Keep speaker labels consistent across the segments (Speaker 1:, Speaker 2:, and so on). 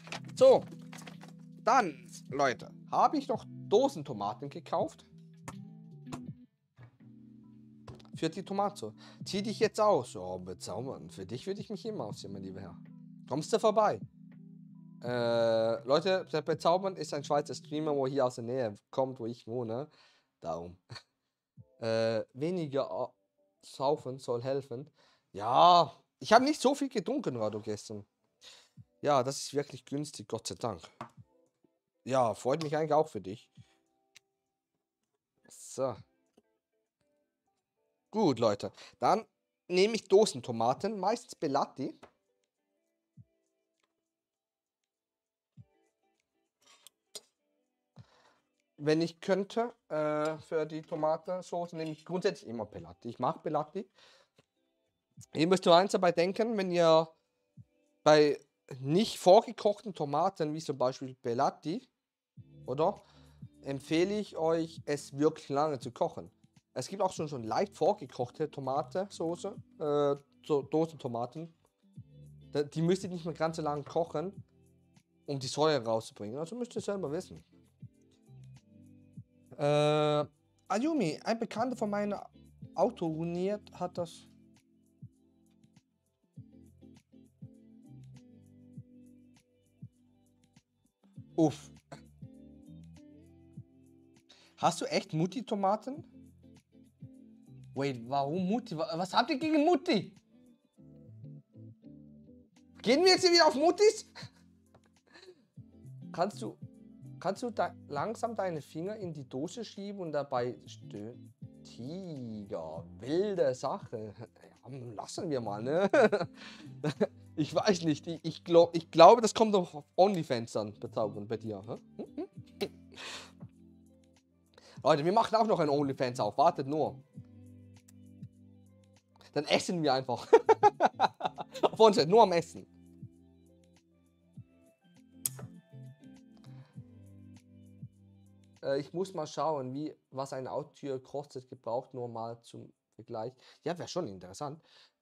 Speaker 1: So, dann, Leute, habe ich noch Dosentomaten gekauft. Für die Tomate. Zieh dich jetzt aus. Oh, bezaubern. Für dich würde ich mich immer ausziehen, mein lieber Herr. Kommst du vorbei? Leute, der Bezaubern ist ein Schweizer Streamer, wo hier aus der Nähe kommt, wo ich wohne. Darum. Weniger saufen soll helfen. Ja, ich habe nicht so viel getrunken, Rado, gestern. Ja, das ist wirklich günstig, Gott sei Dank. Ja, freut mich eigentlich auch für dich. So. Gut, Leute. Dann nehme ich Dosentomaten, meistens Belati. Wenn ich könnte, für die Tomatensauce nehme ich grundsätzlich immer Belati. Ich mag Belati. Ihr müsst nur eins dabei denken, wenn ihr bei nicht vorgekochten Tomaten, wie zum Beispiel Belati, oder? Empfehle ich euch, es wirklich lange zu kochen. Es gibt auch schon leicht vorgekochte Tomatensoße, so Dosentomaten. Die müsst ihr nicht mehr ganz so lange kochen, um die Säure rauszubringen. Also müsst ihr selber wissen. Ayumi, ein Bekannter von meinem Auto ruiniert hat das. Uff. Hast du echt Mutti-Tomaten? Wait, warum Mutti? Was habt ihr gegen Mutti? Gehen wir jetzt hier wieder auf Muttis? Kannst du langsam deine Finger in die Dose schieben und dabei stöhnen? Tiger, wilde Sache. Ja, lassen wir mal, ne? Ich weiß nicht. Ich glaube, das kommt auf OnlyFans an, bezaubern bei dir. Hä? Leute, wir machen auch noch ein OnlyFans auf. Wartet nur. Dann essen wir einfach. Auf uns, nur am Essen. Ich muss mal schauen, was eine Autotür kostet, gebraucht, nur mal zum Vergleich. Ja, wäre schon interessant.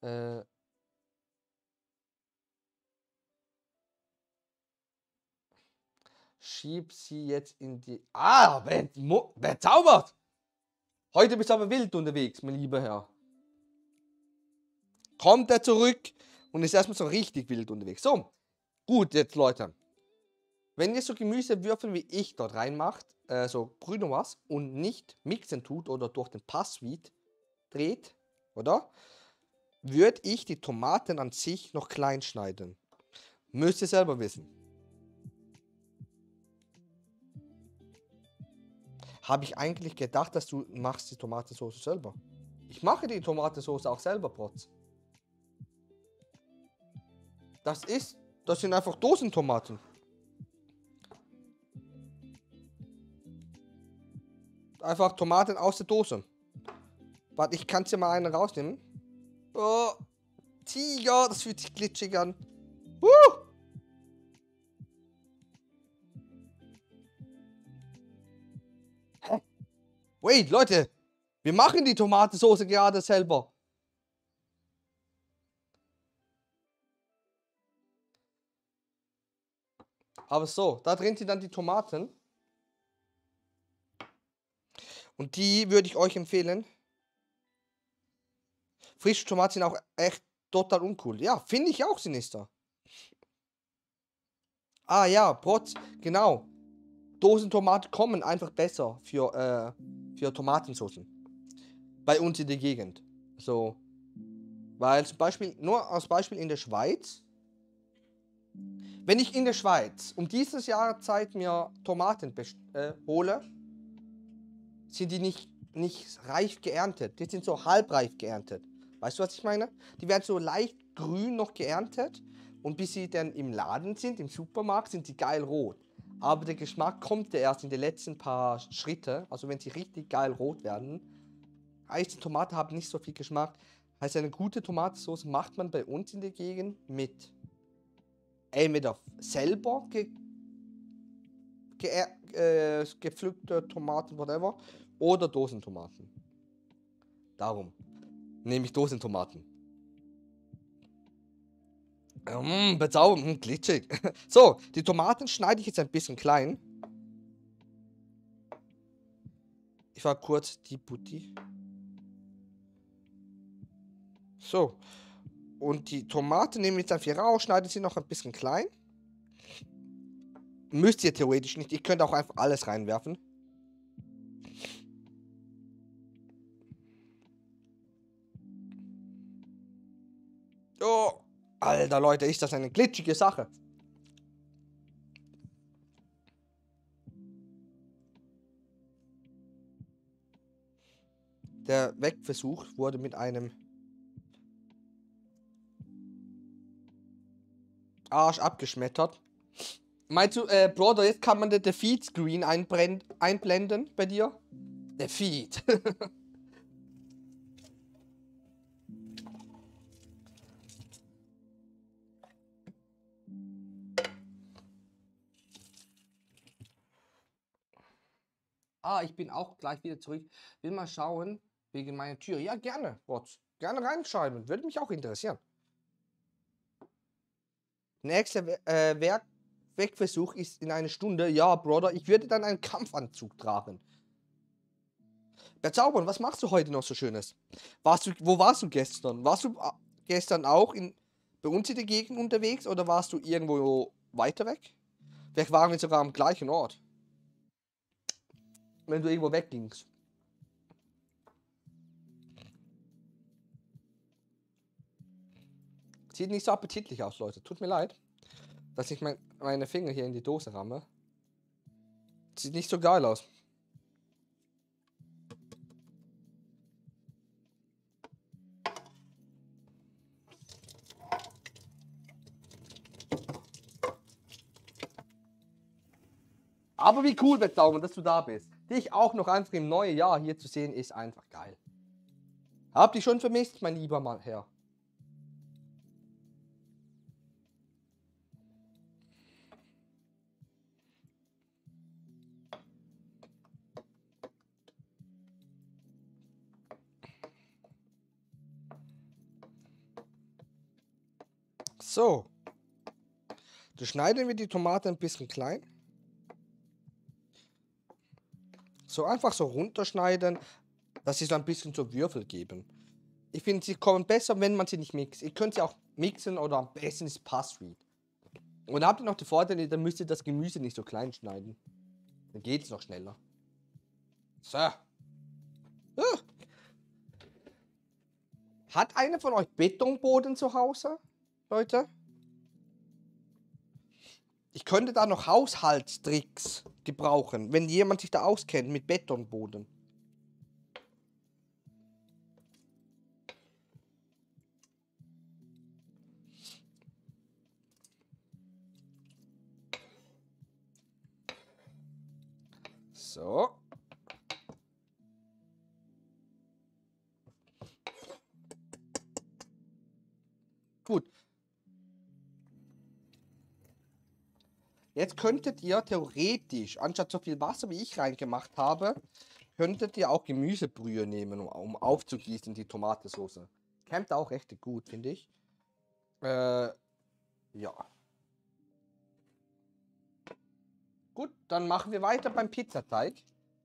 Speaker 1: Schieb sie jetzt in die... Ah, bezaubert! Heute bist du aber wild unterwegs, mein lieber Herr. Kommt er zurück und ist erstmal so richtig wild unterwegs. So, gut jetzt, Leute. Wenn ihr so Gemüsewürfel wie ich dort reinmacht, so grün und was, und nicht mixen tut oder durch den Passweed dreht, oder? Würde ich die Tomaten an sich noch klein schneiden. Müsst ihr selber wissen. Habe ich eigentlich gedacht, dass du machst die Tomatensauce selber? Ich mache die Tomatensauce auch selber, Protz. Das sind einfach Dosentomaten. Einfach Tomaten aus der Dose. Warte, ich kann es ja mal eine rausnehmen. Oh, Tiger, das fühlt sich glitschig an. Hä? Wait, Leute. Wir machen die Tomatensauce gerade selber. Aber so, da drin sind dann die Tomaten. Und die würde ich euch empfehlen. Frische Tomaten sind auch echt total uncool. Ja, finde ich auch, Sinister. Ah ja, Protz, genau. Dosentomaten kommen einfach besser für Tomatensoßen. Bei uns in der Gegend. So. Weil zum Beispiel, nur als Beispiel in der Schweiz. Wenn ich in der Schweiz um dieses Jahreszeit mir Tomaten hole, sind die nicht reif geerntet. Die sind so halbreif geerntet. Weißt du, was ich meine? Die werden so leicht grün noch geerntet und bis sie dann im Laden sind, im Supermarkt, sind sie geil rot. Aber der Geschmack kommt ja erst in den letzten paar Schritte, also wenn sie richtig geil rot werden. Heißt, die Tomaten haben nicht so viel Geschmack. Heißt, eine gute Tomatensauce macht man bei uns in der Gegend mit entweder selber gepflückte Tomaten, whatever, oder Dosentomaten. Darum nehme ich Dosentomaten. Bezaubern, glitschig. So, die Tomaten schneide ich jetzt ein bisschen klein. Ich war kurz die Butti. So. Und die Tomate nehme ich jetzt einfach hier raus, schneide sie noch ein bisschen klein. Müsst ihr theoretisch nicht. Ihr könnt auch einfach alles reinwerfen. Oh, Alter, Leute, ist das eine glitschige Sache. Der Wegversuch wurde mit einem Arsch abgeschmettert. Meinst du, Brother, jetzt kann man den Feed-Screen einblenden bei dir? Der Feed. Ich bin auch gleich wieder zurück. Will mal schauen, wegen meiner Tür. Ja, gerne, Bots. Gerne reinschreiben. Würde mich auch interessieren. Nächster Wegversuch ist in einer Stunde. Ja, Brother, ich würde dann einen Kampfanzug tragen. Bezaubern, was machst du heute noch so Schönes? Wo warst du gestern? Warst du gestern auch bei uns in der Gegend unterwegs oder warst du irgendwo weiter weg? Vielleicht waren wir sogar am gleichen Ort. Wenn du irgendwo weggingst. Sieht nicht so appetitlich aus, Leute. Tut mir leid, dass ich meine Finger hier in die Dose ramme. Sieht nicht so geil aus. Aber wie cool, Bettaumen, dass du da bist. Dich auch noch einfach im neuen Jahr hier zu sehen, ist einfach geil. Habt ihr schon vermisst, mein lieber Mann, Herr? So. Da schneiden wir die Tomate ein bisschen klein. So einfach so runterschneiden, dass sie so ein bisschen so Würfel geben. Ich finde, sie kommen besser, wenn man sie nicht mixt. Ihr könnt sie auch mixen oder am besten ist Passweed. Und da habt ihr noch die Vorteile, dann müsst ihr das Gemüse nicht so klein schneiden. Dann geht es noch schneller. So. Hat einer von euch Betonboden zu Hause, Leute? Ich könnte da noch Haushaltstricks gebrauchen, wenn jemand sich da auskennt mit Betonboden. So. Gut. Jetzt könntet ihr theoretisch, anstatt so viel Wasser wie ich reingemacht habe, könntet ihr auch Gemüsebrühe nehmen, um aufzugießen, die Tomatensauce. Kämmt auch recht gut, finde ich. Ja. Gut, dann machen wir weiter beim Pizzateig.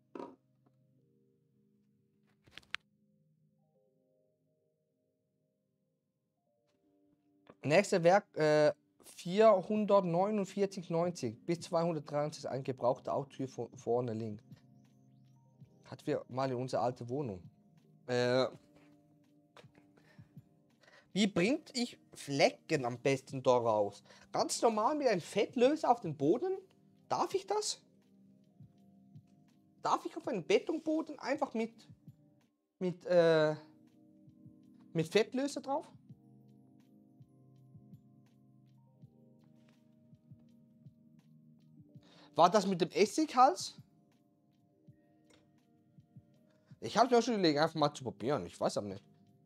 Speaker 1: Nächster Werk, 449,90 bis 223 ein gebrauchter Auto hier vorne links. Hatten wir mal in unsere alte Wohnung. Wie bringt ich Flecken am besten da raus? Ganz normal mit einem Fettlöser auf den Boden? Darf ich das? Darf ich auf einen Betonboden einfach mit Fettlöser drauf? War das mit dem Essighals? Ich habe mir auch schon überlegt, einfach mal zu probieren. Ich weiß aber nicht.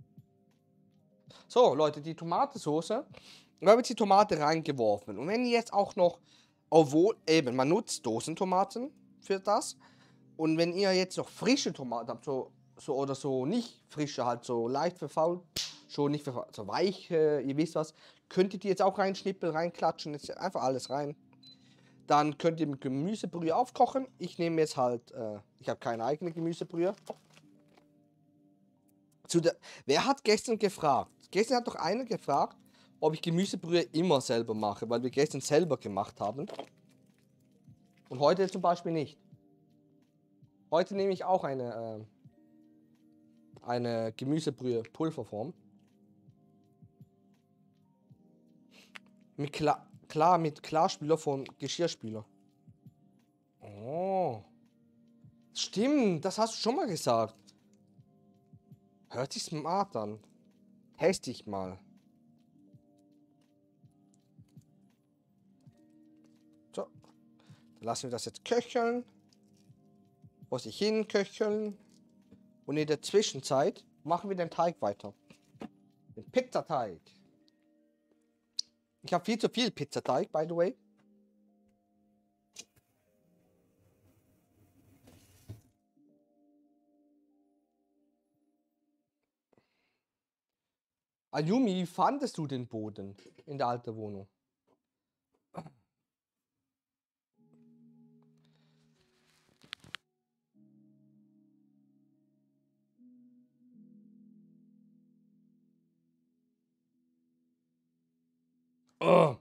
Speaker 1: So, Leute, die Tomatensauce. Wir haben jetzt die Tomate reingeworfen. Und wenn ihr jetzt auch noch, obwohl, eben, man nutzt Dosentomaten für das. Und wenn ihr jetzt noch frische Tomaten habt, so oder so nicht frische, halt so leicht verfault, schon nicht verfault, so weich, ihr wisst was, könnt ihr die jetzt auch reinschnippeln, reinklatschen, jetzt einfach alles rein. Dann könnt ihr mit Gemüsebrühe aufkochen. Ich nehme jetzt halt, ich habe keine eigene Gemüsebrühe. Wer hat gestern gefragt? Gestern hat doch einer gefragt, ob ich Gemüsebrühe immer selber mache, weil wir gestern selber gemacht haben. Und heute zum Beispiel nicht. Heute nehme ich auch eine Gemüsebrühe Pulverform. Mit mit Klarspüler vom Geschirrspüler. Oh. Stimmt, das hast du schon mal gesagt. Hört sich smart an. Teste ich mal. So. Dann lassen wir das jetzt köcheln. Vor sich hin köcheln. Und in der Zwischenzeit machen wir den Teig weiter. Den Pizzateig. Ich habe viel zu viel Pizzateig, by the way. Ayumi, wie fandest du den Boden in der alten Wohnung? Oh.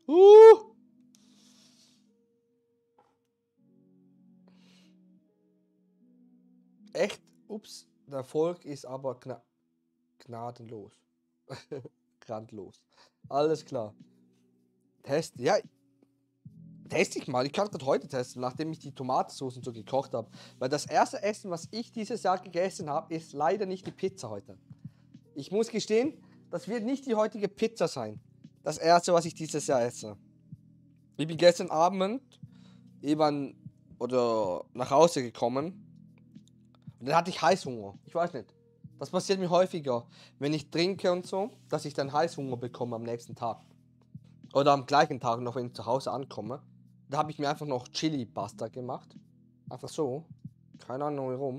Speaker 1: Echt? Ups, der Erfolg ist aber gnadenlos. Grandlos. Alles klar. Test, ja. Teste ich mal. Ich kann gerade heute testen, nachdem ich die Tomatensauce so gekocht habe. Weil das erste Essen, was ich dieses Jahr gegessen habe, ist leider nicht die Pizza heute. Ich muss gestehen, das wird nicht die heutige Pizza sein. Das erste, was ich dieses Jahr esse. Ich bin gestern Abend eben nach Hause gekommen. Und dann hatte ich Heißhunger. Ich weiß nicht. Das passiert mir häufiger, wenn ich trinke und so, dass ich dann Heißhunger bekomme am nächsten Tag. Oder am gleichen Tag noch, wenn ich zu Hause ankomme. Da habe ich mir einfach noch Chili-Pasta gemacht. Einfach so. Keine Ahnung warum.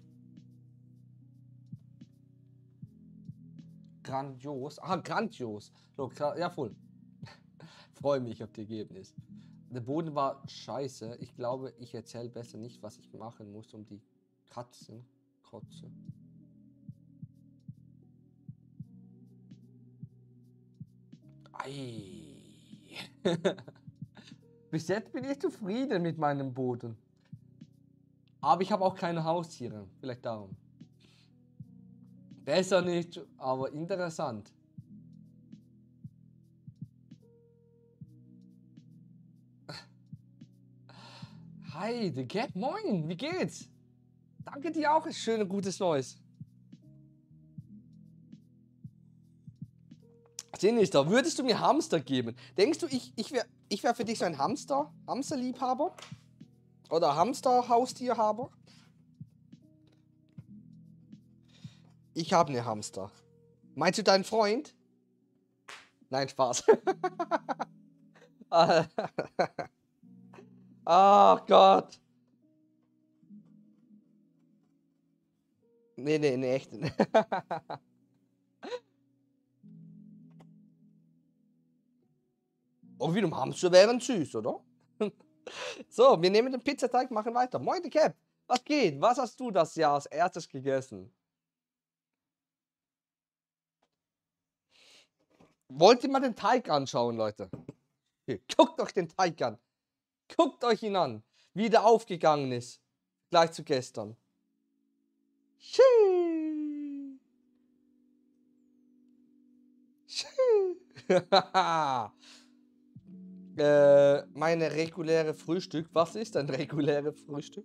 Speaker 1: Grandios. Aha, grandios. So, ja, voll. Freue mich auf das Ergebnis. Der Boden war scheiße. Ich glaube, ich erzähle besser nicht, was ich machen muss, um die Kotze. Ei. Bis jetzt bin ich zufrieden mit meinem Boden. Aber ich habe auch keine Haustiere. Vielleicht darum. Besser nicht, aber interessant. Hi, The Cat, moin, wie geht's? Danke dir auch, schön gutes Neues. Sinister, würdest du mir Hamster geben? Denkst du, ich wär für dich so ein Hamsterliebhaber? Oder Hamster-Haustierhaber? Ich habe eine Hamster. Meinst du deinen Freund? Nein, Spaß. Ach Gott. Nee, echt. Auch wiederum Hamster wären süß, oder? So, wir nehmen den Pizzateig, machen weiter. Moin, Cap. Was geht? Was hast du das Jahr als erstes gegessen? Wollt ihr mal den Teig anschauen, Leute? Hier, guckt euch den Teig an. Guckt euch ihn an, wie der aufgegangen ist. Gleich zu gestern. Meine reguläre Frühstück. Was ist ein reguläres Frühstück?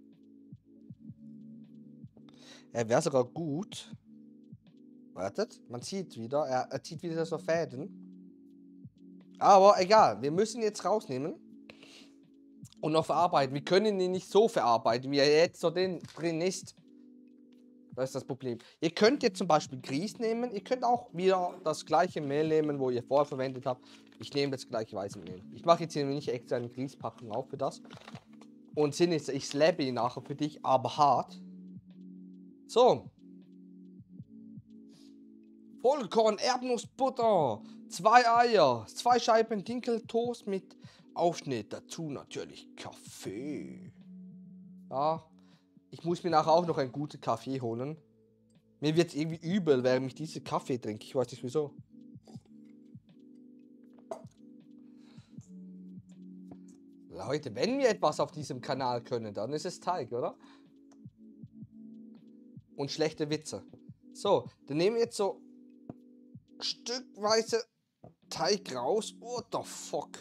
Speaker 1: Wäre sogar gut. Wartet, man sieht wieder. Er zieht wieder so Fäden. Aber egal, wir müssen jetzt rausnehmen und noch verarbeiten. Wir können ihn nicht so verarbeiten, wie er jetzt so drin ist. Das ist das Problem. Ihr könnt jetzt zum Beispiel Grieß nehmen. Ihr könnt auch wieder das gleiche Mehl nehmen, wo ihr vorher verwendet habt. Ich nehme das gleiche weiße Mehl. Ich mache jetzt hier nicht extra eine Grießpackung auf für das. Und Sinn ist, ich slabbe ihn nachher für dich, aber hart. So. Vollkorn Erdnussbutter. 2 Eier, 2 Scheiben Dinkeltoast mit Aufschnitt. Dazu natürlich Kaffee. Ja, ich muss mir nachher auch noch einen guten Kaffee holen. Mir wird irgendwie übel, während ich diese Kaffee trinke. Ich weiß nicht wieso. Leute, wenn wir etwas auf diesem Kanal können, dann ist es Teig, oder? Und schlechte Witze. So, dann nehmen wir jetzt so stückweise Teig raus. What the fuck?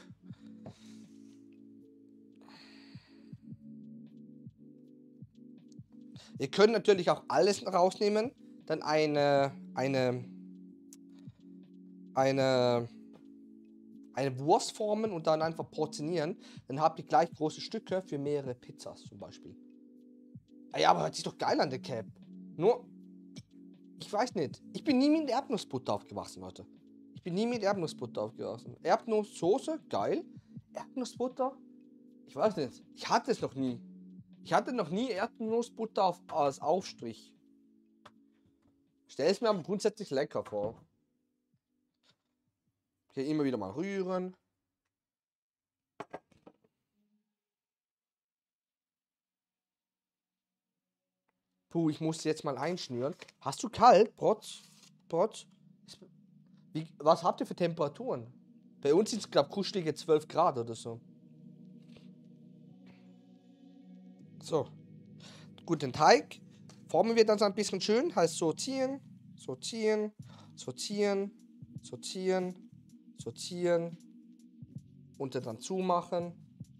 Speaker 1: Ihr könnt natürlich auch alles rausnehmen, dann eine Wurst formen und dann einfach portionieren. Dann habt ihr gleich große Stücke für mehrere Pizzas zum Beispiel. Ja, aber hört sich doch geil an, der Cap. Nur, ich weiß nicht. Ich bin nie mit Erdnussbutter aufgewachsen, Leute. Ich bin nie mit Erdnussbutter aufgewachsen. Erdnusssoße, geil. Erdnussbutter, ich weiß nicht. Ich hatte es noch nie. Ich hatte noch nie Erdnussbutter als Aufstrich. Stell es mir aber grundsätzlich lecker vor. Hier immer wieder mal rühren. Puh, ich muss jetzt mal einschnüren. Hast du kalt, Brotz? Brotz? Was habt ihr für Temperaturen? Bei uns sind es, glaube ich, kuschelige 12 Grad oder so. So. Gut, den Teig formen wir dann so ein bisschen schön. Heißt sortieren, sortieren, sortieren, sortieren, sortieren. Und dann zumachen.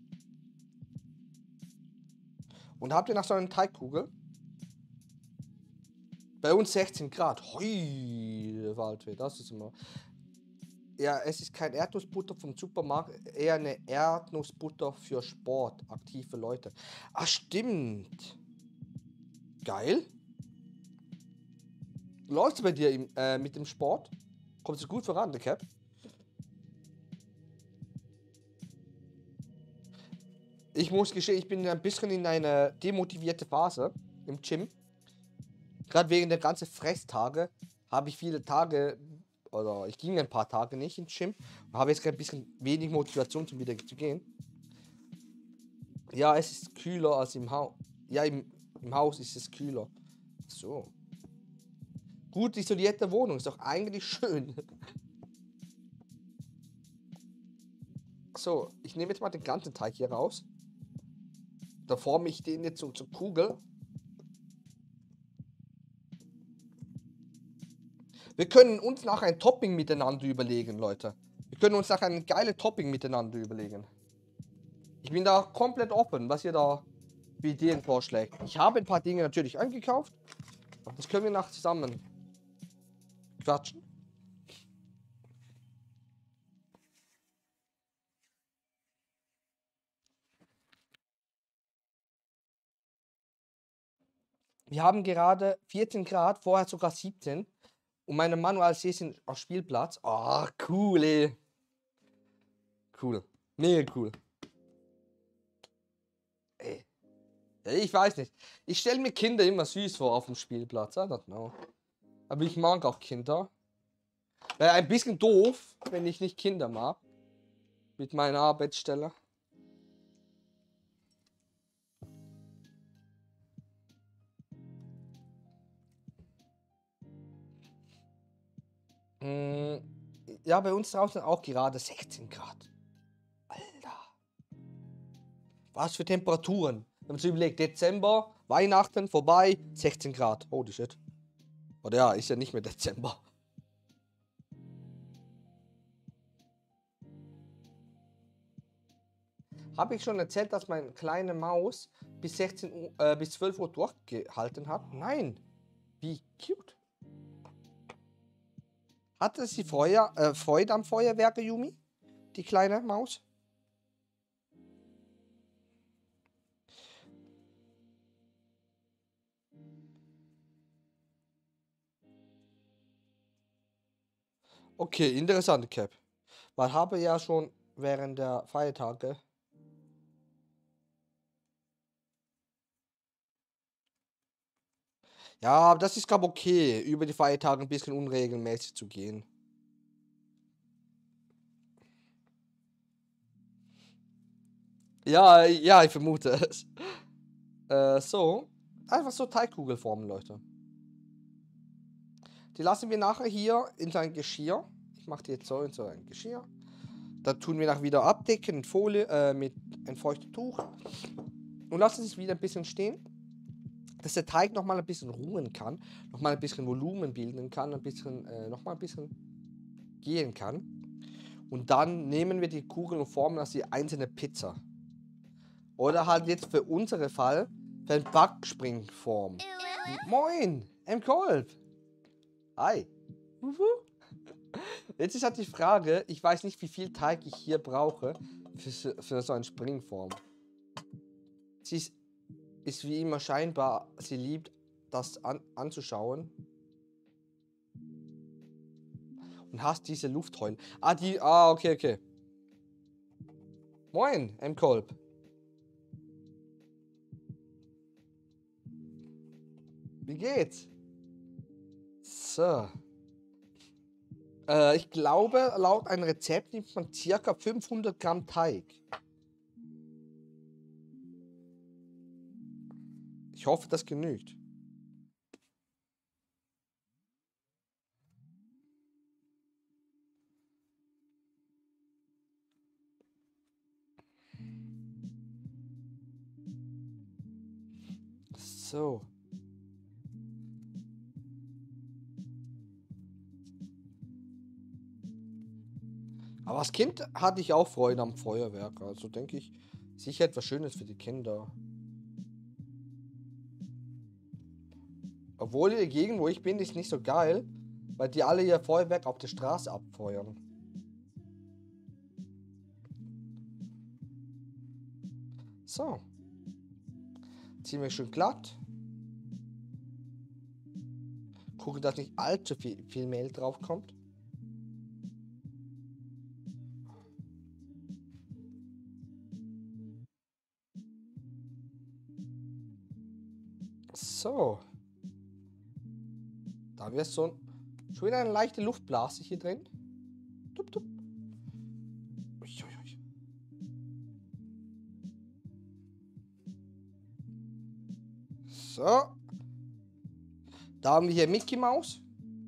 Speaker 1: Und habt ihr noch so eine Teigkugel? Bei uns 16 Grad. Hui, Waldweh, das ist immer. Ja, es ist kein Erdnussbutter vom Supermarkt, eher eine Erdnussbutter für Sport, aktive Leute. Ach, stimmt. Geil. Läuft's bei dir mit dem Sport? Kommt es gut voran, der Cap? Ich muss gestehen, ich bin ein bisschen in eine demotivierte Phase im Gym. Gerade wegen der ganzen Fresstage habe ich viele Tage, oder ich ging ein paar Tage nicht ins Gym und habe jetzt ein bisschen wenig Motivation, um wieder zu gehen. Ja, es ist kühler als im Haus. Ja, im Haus ist es kühler. So. Gut isolierte Wohnung ist doch eigentlich schön. So, ich nehme jetzt mal den ganzen Teig hier raus. Da forme ich den jetzt zur Kugel. Wir können uns nachher ein Topping miteinander überlegen, Leute. Wir können uns nachher ein geiles Topping miteinander überlegen. Ich bin da komplett offen, was ihr da für Ideen vorschlägt. Ich habe ein paar Dinge natürlich eingekauft. Aber das können wir nachher zusammen quatschen. Wir haben gerade 14 Grad, vorher sogar 17. Und meine Manualsee sind auf Spielplatz. Oh, cool, ey. Cool. Mega cool. Ey. Ja, ich weiß nicht. Ich stelle mir Kinder immer süß vor auf dem Spielplatz. I don't know. Aber ich mag auch Kinder. Wäre ein bisschen doof, wenn ich nicht Kinder mag. Mit meiner Arbeitsstelle. Ja, bei uns draußen auch gerade 16 Grad. Alter. Was für Temperaturen. Wenn man sich überlegt, Dezember, Weihnachten vorbei, 16 Grad. Holy shit. Oder ja, ist ja nicht mehr Dezember. Habe ich schon erzählt, dass meine kleine Maus bis 16 Uhr, bis 12 Uhr durchgehalten hat? Nein. Wie cute. Hatte sie Freude am Feuerwerk, Yumi? Die kleine Maus? Okay, interessante Cap. Man habe ja schon während der Feiertage. Ja, aber das ist, glaube ich, okay, über die Feiertage ein bisschen unregelmäßig zu gehen. Ja, ja, ich vermute es. So. Einfach so Teigkugel formen, Leute. Die lassen wir nachher hier in sein Geschirr. Ich mache die jetzt so in so ein Geschirr. Da tun wir nachher wieder abdecken in Folie, mit ein feuchtes Tuch. Und lassen es wieder ein bisschen stehen. Dass der Teig nochmal ein bisschen ruhen kann. Nochmal ein bisschen Volumen bilden kann. Ein bisschen, nochmal ein bisschen gehen kann. Und dann nehmen wir die Kugeln und formen das wie einzelne Pizza. Oder halt jetzt für unseren Fall für eine Backspringform. Moin, M-Kolb. Hi. Jetzt ist halt die Frage, ich weiß nicht, wie viel Teig ich hier brauche für so eine Springform. Sie ist wie immer scheinbar, sie liebt das anzuschauen. Und hasst diese Luftheulen. Okay, okay. Moin, M-Kolb. Wie geht's? So. Ich glaube, laut einem Rezept nimmt man ca. 500 Gramm Teig. Ich hoffe, das genügt. So. Aber als Kind hatte ich auch Freude am Feuerwerk. Also denke ich, sicher etwas Schönes für die Kinder. Obwohl die Gegend, wo ich bin, ist nicht so geil, weil die alle ihr Feuerwerk auf der Straße abfeuern. So. Ziehen wir schön glatt. Gucken, dass nicht allzu viel Mehl drauf kommt. So. Da haben wir schon wieder eine leichte Luftblase hier drin. Tup, tup. Uiuiui. So. Da haben wir hier Mickey Maus.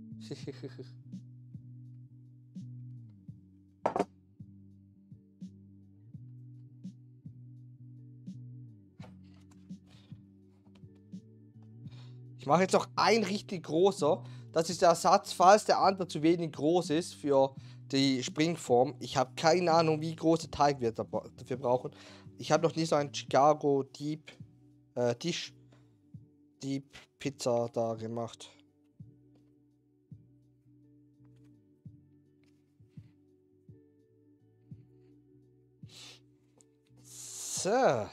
Speaker 1: Ich mache jetzt noch ein richtig großer. Das ist der Ersatz, falls der andere zu wenig groß ist für die Springform. Ich habe keine Ahnung, wie groß der Teig wir dafür brauchen. Ich habe noch nie so ein Chicago Deep Dish Deep Pizza da gemacht. So.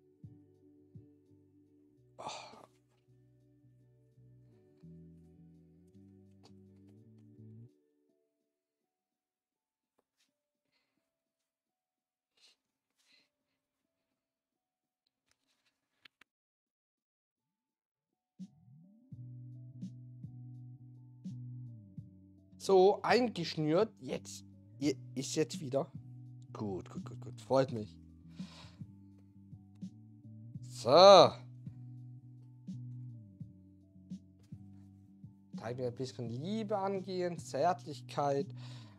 Speaker 1: So, eingeschnürt. Jetzt. Ist jetzt wieder. Gut, gut, gut, gut. Freut mich. So. Teig mir ein bisschen Liebe angehen, Zärtlichkeit.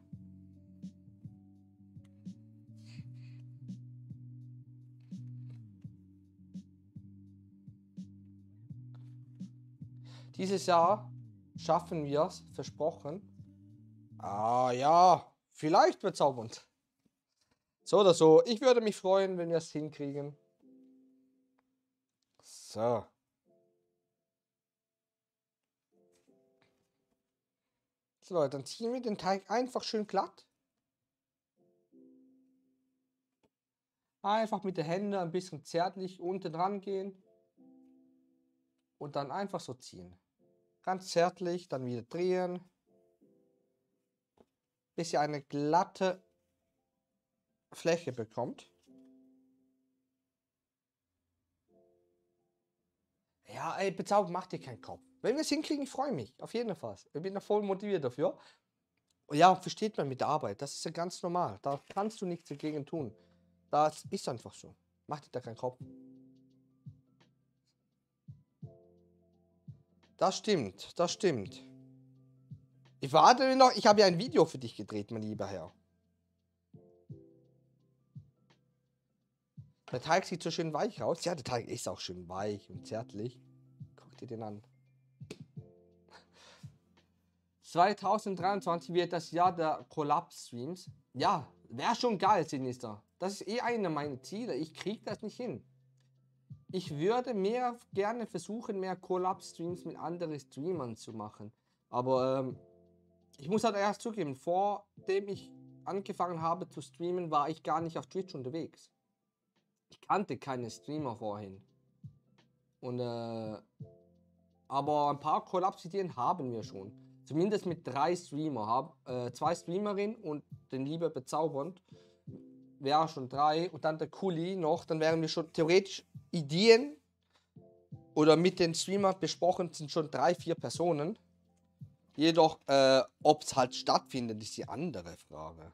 Speaker 1: Dieses Jahr schaffen wir es, versprochen. Ah ja, vielleicht bezaubernd. So oder so. Ich würde mich freuen, wenn wir es hinkriegen. So. So Leute, dann ziehen wir den Teig einfach schön glatt. Einfach mit den Händen ein bisschen zärtlich unten dran gehen. Und dann einfach so ziehen. Ganz zärtlich, dann wieder drehen. Bis ihr eine glatte Fläche bekommt. Ja, ey, bezaubernd, macht dir keinen Kopf. Wenn wir es hinkriegen, ich freue mich. Auf jeden Fall. Ich bin da voll motiviert dafür. Und ja, versteht man mit der Arbeit. Das ist ja ganz normal. Da kannst du nichts dagegen tun. Das ist einfach so. Mach dir da keinen Kopf. Das stimmt, das stimmt. Ich warte noch, ich habe ja ein Video für dich gedreht, mein lieber Herr. Der Teig sieht so schön weich aus. Ja, der Teig ist auch schön weich und zärtlich. Guck dir den an. 2023 wird das Jahr der Collab-Streams. Ja, wäre schon geil, Sinister. Das ist eh einer meiner Ziele. Ich krieg das nicht hin. Ich würde gerne versuchen, mehr Collab-Streams mit anderen Streamern zu machen. Aber ich muss halt erst zugeben, vor dem ich angefangen habe zu streamen, war ich gar nicht auf Twitch unterwegs. Ich kannte keine Streamer vorhin. Und aber ein paar Collab-Ideen haben wir schon. Zumindest mit 3 Streamer. 2 Streamerinnen und den Lieber bezaubernd. Wäre schon 3. Und dann der Kuli noch. Dann wären wir schon theoretisch Ideen. Oder mit den Streamern besprochen sind schon 3, 4 Personen. Jedoch, ob es halt stattfindet, ist die andere Frage.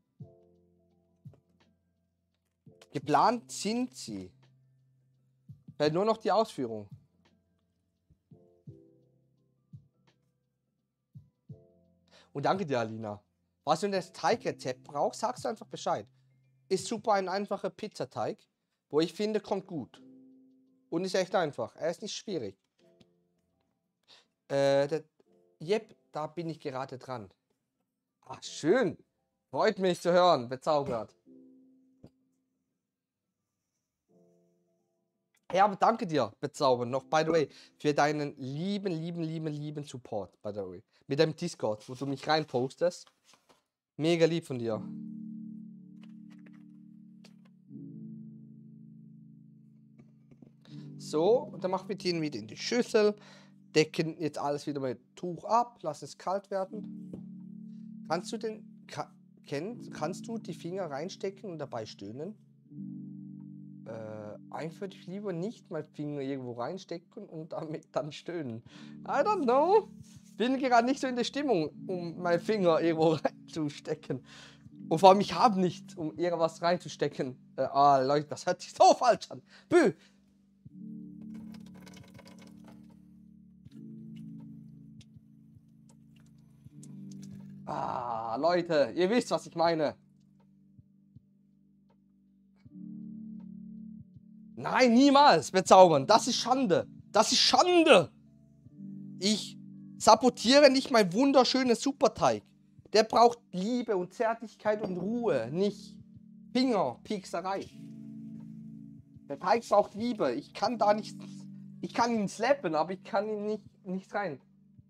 Speaker 1: Geplant sind sie. Fällt nur noch die Ausführung. Und danke dir, Alina. Was du das Teigrezept brauchst, sagst du einfach Bescheid. Ist super ein einfacher Pizzateig, wo ich finde, kommt gut. Und ist echt einfach. Er ist nicht schwierig. Jep, da bin ich gerade dran. Ach, schön. Freut mich zu hören. Bezaubert. Ja, aber danke dir, Bezaubern, noch, by the way, für deinen lieben Support, by the way. Mit deinem Discord, wo du mich reinpostest. Mega lieb von dir. So, und dann machen wir den wieder in die Schüssel. Decken jetzt alles wieder mit Tuch ab, lassen es kalt werden. Kannst du die Finger reinstecken und dabei stöhnen? Eigentlich würde ich lieber nicht meinen Finger irgendwo reinstecken und damit dann stöhnen. I don't know. Bin gerade nicht so in der Stimmung, um meinen Finger irgendwo reinzustecken. Und vor allem, ich habe nicht, um irgendwas reinzustecken. Leute, das hört sich so falsch an. Bü! Leute, ihr wisst, was ich meine. Nein, niemals bezaubern. Das ist Schande. Das ist Schande. Ich sabotiere nicht mein wunderschönes Superteig. Der braucht Liebe und Zärtlichkeit und Ruhe, nicht Fingerpiekserei. Der Teig braucht Liebe. Ich kann da nicht. Ich kann ihn slappen, aber ich kann ihn nicht rein.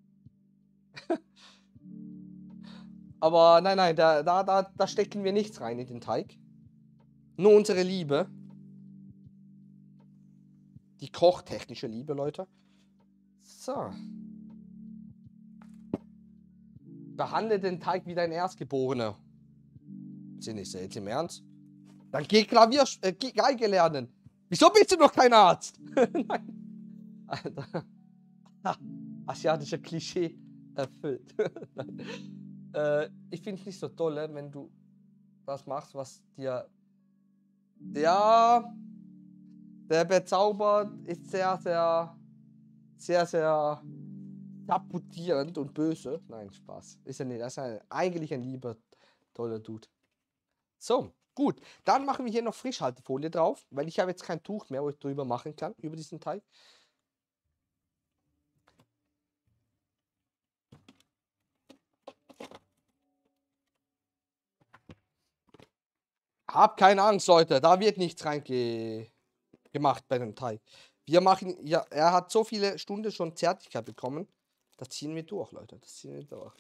Speaker 1: Aber nein, da stecken wir nichts rein in den Teig. Nur unsere Liebe. Die kochtechnische Liebe, Leute. So. Behandle den Teig wie dein Erstgeborener. Sind nicht jetzt im Ernst? Dann geh Geige lernen. Wieso bist du noch kein Arzt? Nein. Alter. Asiatischer Klischee erfüllt. Ich finde es nicht so toll, wenn du was machst, was dir... Ja... Der Bezauber ist sehr sabotierend und böse. Nein, Spaß. Ist er nicht. Das ist eigentlich ein lieber, toller Dude. So, gut. Dann machen wir hier noch Frischhaltefolie drauf, weil ich habe jetzt kein Tuch mehr, wo ich drüber machen kann, über diesen Teig. Hab keine Angst, Leute. Da wird nichts gemacht bei dem Teig. Wir machen, ja, er hat so viele Stunden schon Zärtlichkeit bekommen. Das ziehen wir durch, Leute. Das ziehen wir durch.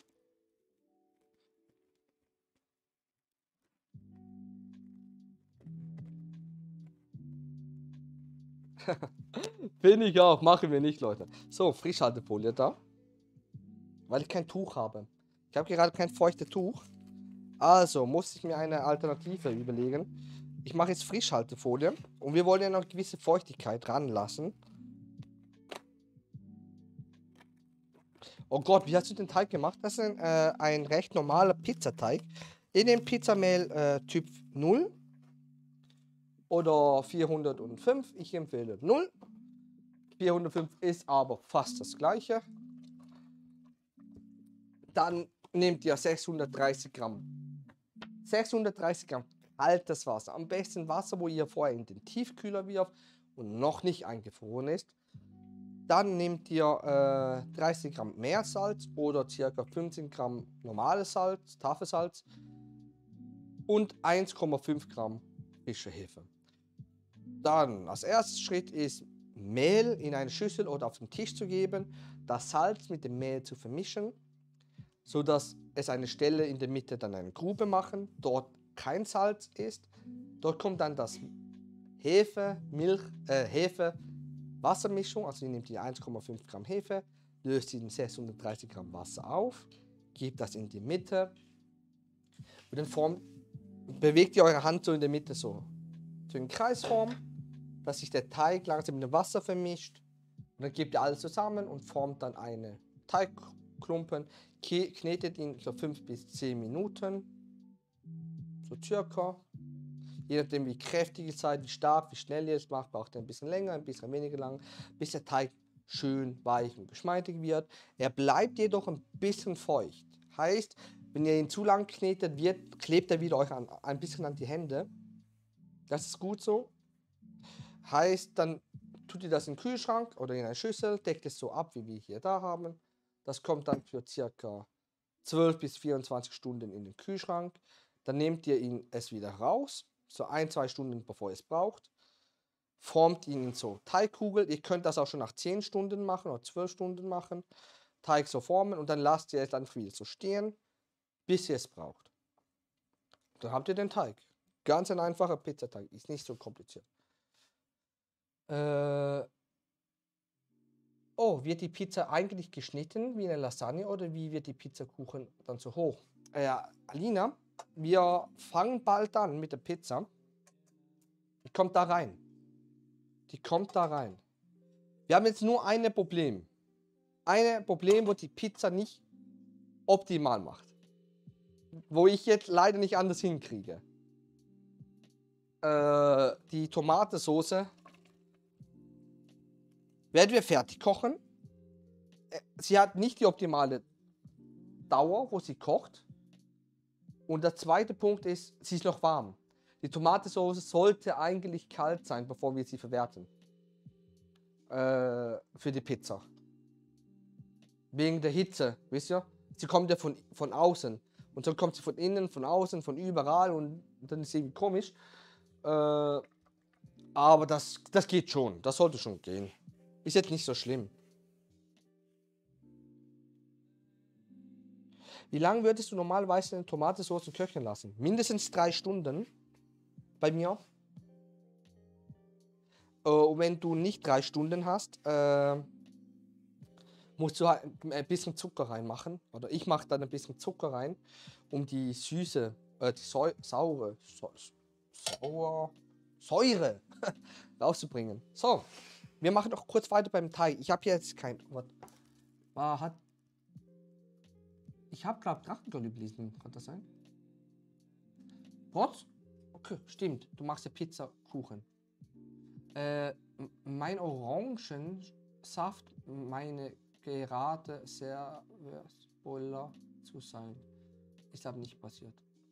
Speaker 1: Finde ich auch. Machen wir nicht, Leute. So, Frischhaltefolie da. Weil ich kein Tuch habe. Ich habe gerade kein feuchtes Tuch. Also muss ich mir eine Alternative überlegen. Ich mache jetzt Frischhaltefolie. Und wir wollen ja noch gewisse Feuchtigkeit ranlassen. Oh Gott, wie hast du den Teig gemacht? Das ist ein recht normaler Pizzateig. In dem Pizzamehl Typ 0. oder 405. Ich empfehle 0. 405 ist aber fast das gleiche. Dann nehmt ihr 630 Gramm. 630 Gramm kaltes Wasser. Am besten Wasser, wo ihr vorher in den Tiefkühler wirft und noch nicht eingefroren ist. Dann nehmt ihr 30 Gramm Meersalz oder ca. 15 Gramm normales Salz, Tafelsalz und 1,5 Gramm frische Hefe. Dann als erster Schritt ist Mehl in eine Schüssel oder auf den Tisch zu geben, das Salz mit dem Mehl zu vermischen, sodass es eine Stelle in der Mitte dann eine Grube machen, dort kein Salz ist. Dort kommt dann das Hefe-Wassermischung, also ihr nehmt die 1,5 Gramm Hefe, löst die in 630 Gramm Wasser auf, gebt das in die Mitte und dann bewegt ihr eure Hand so in der Mitte so in Kreisform, dass sich der Teig langsam mit dem Wasser vermischt. Und dann gebt ihr alles zusammen und formt dann eine Teigklumpen, knetet ihn so 5 bis 10 Minuten, so circa. Je nachdem wie kräftig ihr seid, wie stark, wie schnell ihr es macht, braucht ihr ein bisschen länger, ein bisschen weniger lang, bis der Teig schön weich und geschmeidig wird. Er bleibt jedoch ein bisschen feucht. Heißt, wenn ihr ihn zu lang knetet, klebt er wieder euch ein bisschen an die Hände. Das ist gut so. Heißt, dann tut ihr das in den Kühlschrank oder in eine Schüssel, deckt es so ab, wie wir hier da haben. Das kommt dann für circa 12 bis 24 Stunden in den Kühlschrank. Dann nehmt ihr es wieder raus, so 1-2 Stunden bevor ihr es braucht. Formt ihn in so Teigkugel. Ihr könnt das auch schon nach 10 Stunden machen oder 12 Stunden machen. Teig so formen und dann lasst ihr es dann wieder so stehen, bis ihr es braucht. Dann habt ihr den Teig. Ganz ein einfacher Pizzateig, ist nicht so kompliziert. Oh, wird die Pizza eigentlich geschnitten wie eine Lasagne oder wie wird die Pizzakuchen dann so hoch? Alina, wir fangen bald an mit der Pizza. Die kommt da rein. Die kommt da rein. Wir haben jetzt nur ein Problem. Ein Problem, wo die Pizza nicht optimal macht. Wo ich jetzt leider nicht anders hinkriege. Die Tomatensauce werden wir fertig kochen. Sie hat nicht die optimale Dauer, wo sie kocht. Und der zweite Punkt ist, sie ist noch warm. Die Tomatensauce sollte eigentlich kalt sein, bevor wir sie verwerten. Für die Pizza. Wegen der Hitze, wisst ihr? Sie kommt ja von außen. Und so kommt sie von innen, von außen, von überall und dann ist sie irgendwie komisch. Aber das geht schon. Das sollte schon gehen. Ist jetzt nicht so schlimm. Wie lange würdest du normalerweise eine Tomatensauce köcheln lassen? Mindestens 3 Stunden. Bei mir. Und wenn du nicht 3 Stunden hast, musst du halt ein bisschen Zucker reinmachen. Oder ich mache dann ein bisschen Zucker rein, um die Säure rauszubringen. So, wir machen noch kurz weiter beim Teig. Ich habe jetzt kein... Ich habe, glaube ich, Drachengolli gelesen. Kann das sein? Was? Okay, stimmt. Du machst ja Pizzakuchen. Mein Orangensaft meine gerade sehr Spoiler zu sein. Ist aber nicht passiert.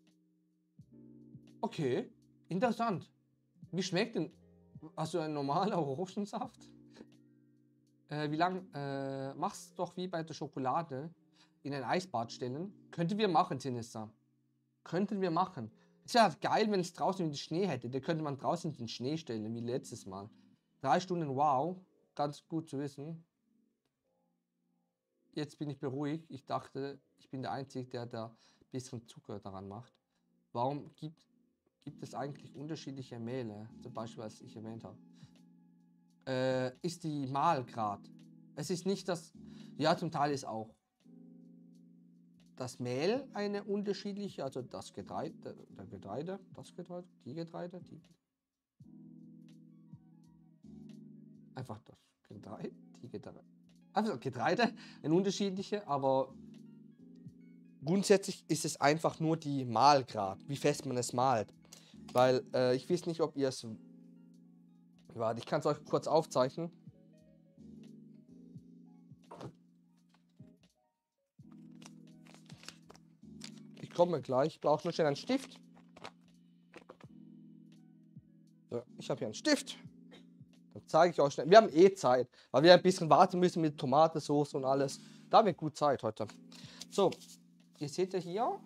Speaker 1: Okay, interessant. Wie schmeckt denn also ein normaler Orangensaft? Wie lang? Mach's doch wie bei der Schokolade in ein Eisbad stellen. Könnten wir machen, Sinessa. Könnten wir machen. Es wäre halt geil, wenn es draußen den Schnee hätte. Da könnte man draußen den Schnee stellen, wie letztes Mal. 3 Stunden, wow. Ganz gut zu wissen. Jetzt bin ich beruhigt. Ich dachte, ich bin der Einzige, der da ein bisschen Zucker daran macht. Warum gibt es eigentlich unterschiedliche Mehle? Zum Beispiel, was ich erwähnt habe. Ist die Mahlgrad. Es ist nicht das... Ja, zum Teil ist auch das Mehl eine unterschiedliche, also das Getreide, einfach das Getreide, also Getreide, ein unterschiedliche, aber grundsätzlich ist es einfach nur die Mahlgrad, wie fest man es mahlt. Weil ich weiß nicht, ob ihr es... Warte, ich kann es euch kurz aufzeichnen. Ich komme gleich. Ich brauche nur schnell einen Stift. So, ich habe hier einen Stift. Dann zeige ich euch schnell. Wir haben eh Zeit, weil wir ein bisschen warten müssen mit Tomatensauce und alles. Da haben wir gut Zeit heute. So, ihr seht ja hier.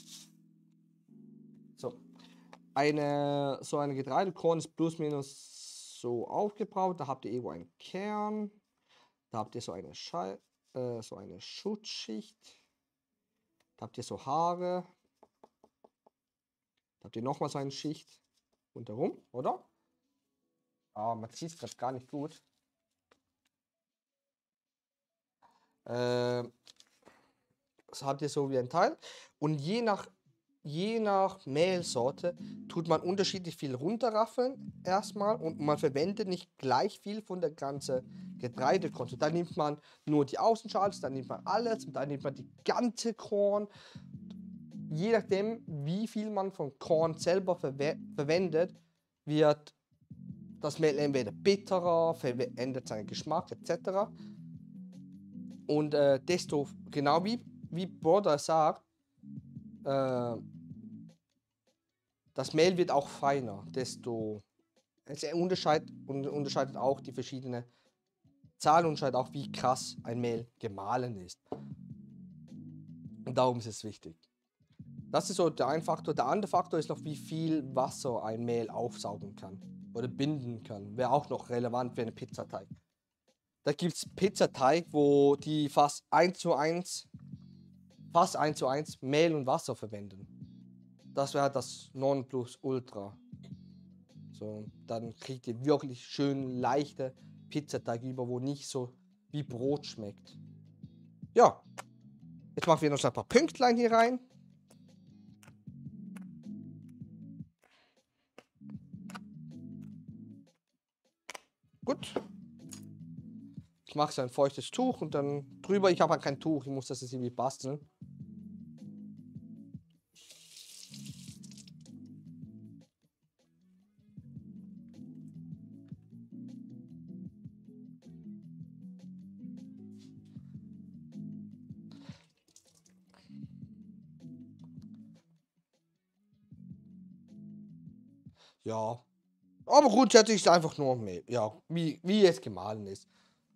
Speaker 1: So, so eine Getreidekorn ist plus minus so aufgebaut. Da habt ihr irgendwo einen Kern. Da habt ihr so eine Schutzschicht. Da habt ihr so Haare. Da habt ihr nochmal so eine Schicht rundherum, oder? Ah, man sieht es gerade gar nicht gut. Das habt ihr so wie ein Teil. Und je nach Mehlsorte tut man unterschiedlich viel runterraffeln erstmal und man verwendet nicht gleich viel von der ganzen Getreidekorn. Da nimmt man nur die Außenschale, dann nimmt man alles und dann nimmt man die ganze Korn. Je nachdem, wie viel man von Korn selber verwendet, wird das Mehl entweder bitterer, verändert seinen Geschmack etc. Und desto, genau wie Brother sagt, das Mehl wird auch feiner, desto es unterscheidet auch die verschiedenen Zahlen, unterscheidet auch, wie krass ein Mehl gemahlen ist. Und darum ist es wichtig. Das ist so der eine Faktor. Der andere Faktor ist noch, wie viel Wasser ein Mehl aufsaugen kann oder binden kann. Wäre auch noch relevant für einen Pizzateig. Da gibt es Pizzateig, wo die fast 1:1 Mehl und Wasser verwenden. Das wäre das Nonplusultra. So, dann kriegt ihr wirklich schön leichte Pizzateig über, wo nicht so wie Brot schmeckt. Ja, jetzt machen wir noch ein paar Pünktlein hier rein. Gut. Ich mache so ein feuchtes Tuch und dann drüber. Ich habe halt kein Tuch, ich muss das jetzt irgendwie basteln. Ja. Aber grundsätzlich ist es einfach nur Mehl. Ja, wie es gemahlen ist.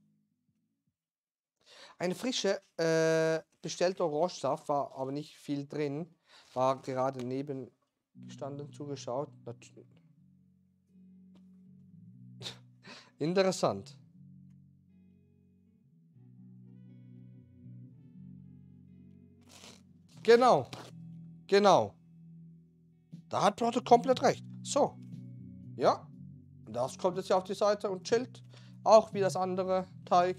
Speaker 1: Eine frische bestellte Orangensaft war aber nicht viel drin. War gerade neben gestanden, zugeschaut. Interessant. Genau. Genau. Da hat Proto komplett recht. So. Ja. Das kommt jetzt hier auf die Seite und chillt. Auch wie das andere Teig.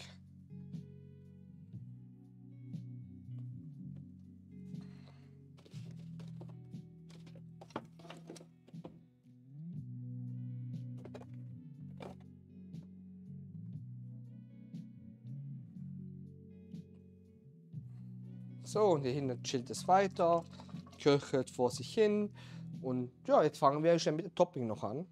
Speaker 1: So, und hier hinten chillt es weiter. Köchelt vor sich hin. Und ja, jetzt fangen wir schon mit dem Topping noch an.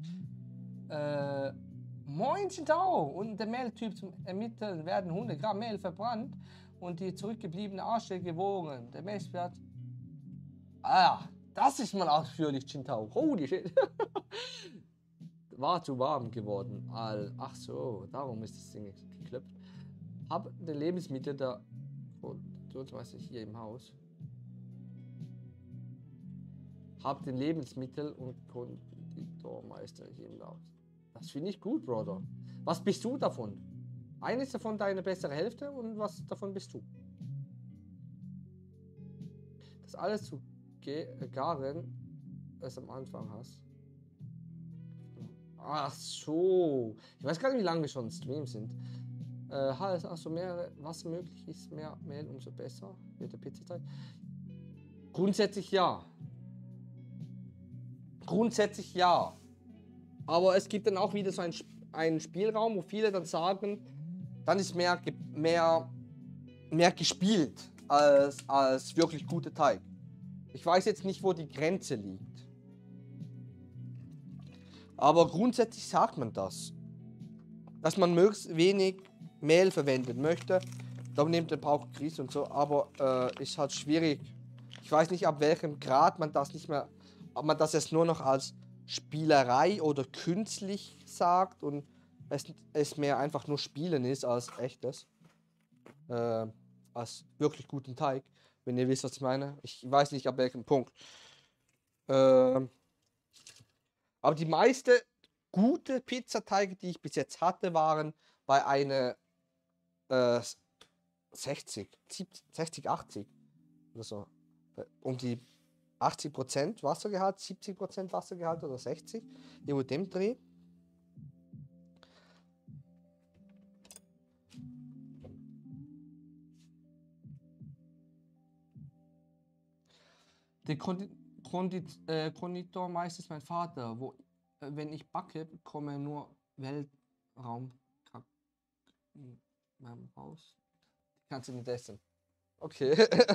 Speaker 1: Moin Tau und der Mehltyp zum Ermitteln werden 100 Gramm Mehl verbrannt und die zurückgebliebene Asche gewogen. Der Messwert. Ah, das ist mal ausführlich, Chintao. Holy shit. War zu warm geworden. Ach so, darum ist das Ding geklappt. Hab den Lebensmittel da. Was ist hier im Haus? Hab den Lebensmittel und Konditormeister hier im Haus. Das finde ich gut, Brother. Was bist du davon? Eines davon deine bessere Hälfte und was davon bist du? Das alles zu garen, was am Anfang hast. Ach so. Ich weiß gar nicht, wie lange wir schon im Stream sind. Also mehr Wasser möglich ist, mehr Mehl, umso besser wird der Pizzateig. Grundsätzlich ja. Grundsätzlich ja. Aber es gibt dann auch wieder so einen Spielraum, wo viele dann sagen, dann ist mehr gespielt als wirklich guter Teig. Ich weiß jetzt nicht, wo die Grenze liegt. Aber grundsätzlich sagt man das. Dass man möglichst wenig Mehl verwenden möchte. Darum nimmt der Brauch Grieß und so. Aber ist halt schwierig. Ich weiß nicht, ab welchem Grad man das nicht mehr... Ob man das jetzt nur noch als Spielerei oder künstlich sagt. Und es mehr einfach nur Spielen ist als echtes. Als wirklich guten Teig. Wenn ihr wisst, was ich meine. Ich weiß nicht, ab welchem Punkt. Aber die meiste gute Pizzateige, die ich bis jetzt hatte, waren bei einer 60, 80 oder so. Um die 80% Wassergehalt, 70% Wassergehalt oder 60. Irgendwo dem Dreh. Der Konditormeister ist mein Vater. Wenn ich backe, bekomme nur Weltraum in meinem Haus. Kannst du nicht essen. Okay.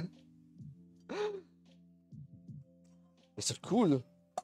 Speaker 1: Ist doch cool.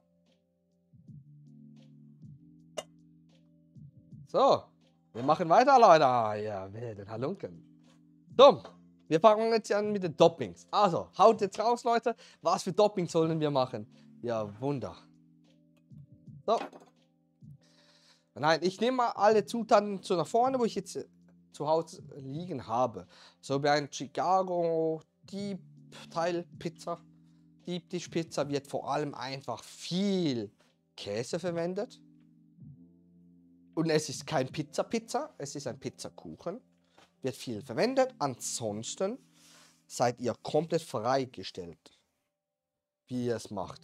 Speaker 1: So, wir machen weiter, Leute. Ja, wilden Halunken. So, wir fangen jetzt an mit den Toppings. Also, haut jetzt raus, Leute. Was für Toppings sollen wir machen? Ja, Wunder. So. Nein, ich nehme mal alle Zutaten zu nach vorne, wo ich jetzt zu Hause liegen habe. So wie ein Chicago Deep Teil Pizza. Deep Dish Pizza wird vor allem einfach viel Käse verwendet. Und es ist kein Pizza, es ist ein Pizzakuchen. Wird viel verwendet. Ansonsten seid ihr komplett freigestellt, wie ihr es macht.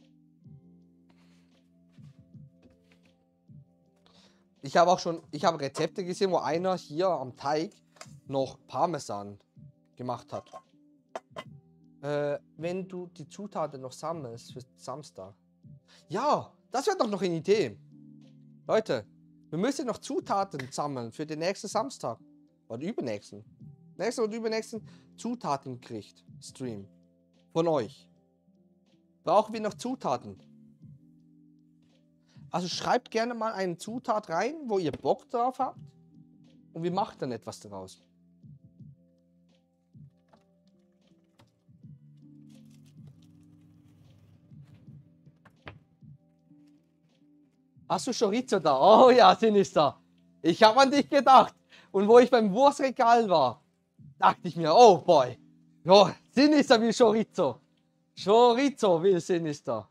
Speaker 1: Ich habe Rezepte gesehen, wo einer hier am Teig noch Parmesan gemacht hat. Wenn du die Zutaten noch sammelst für Samstag. Ja, das wäre doch noch eine Idee. Leute, wir müssen noch Zutaten sammeln für den nächsten Samstag. Oder übernächsten. Nächsten und übernächsten Zutaten-Gericht-Stream. Von euch. Brauchen wir noch Zutaten? Also schreibt gerne mal eine Zutat rein, wo ihr Bock drauf habt. Und wir machen dann etwas daraus. Hast du Chorizo da? Oh ja, Sinister. Ich habe an dich gedacht. Und wo ich beim Wurstregal war, dachte ich mir, oh boy. Oh, Sinister will Chorizo. Chorizo will Sinister.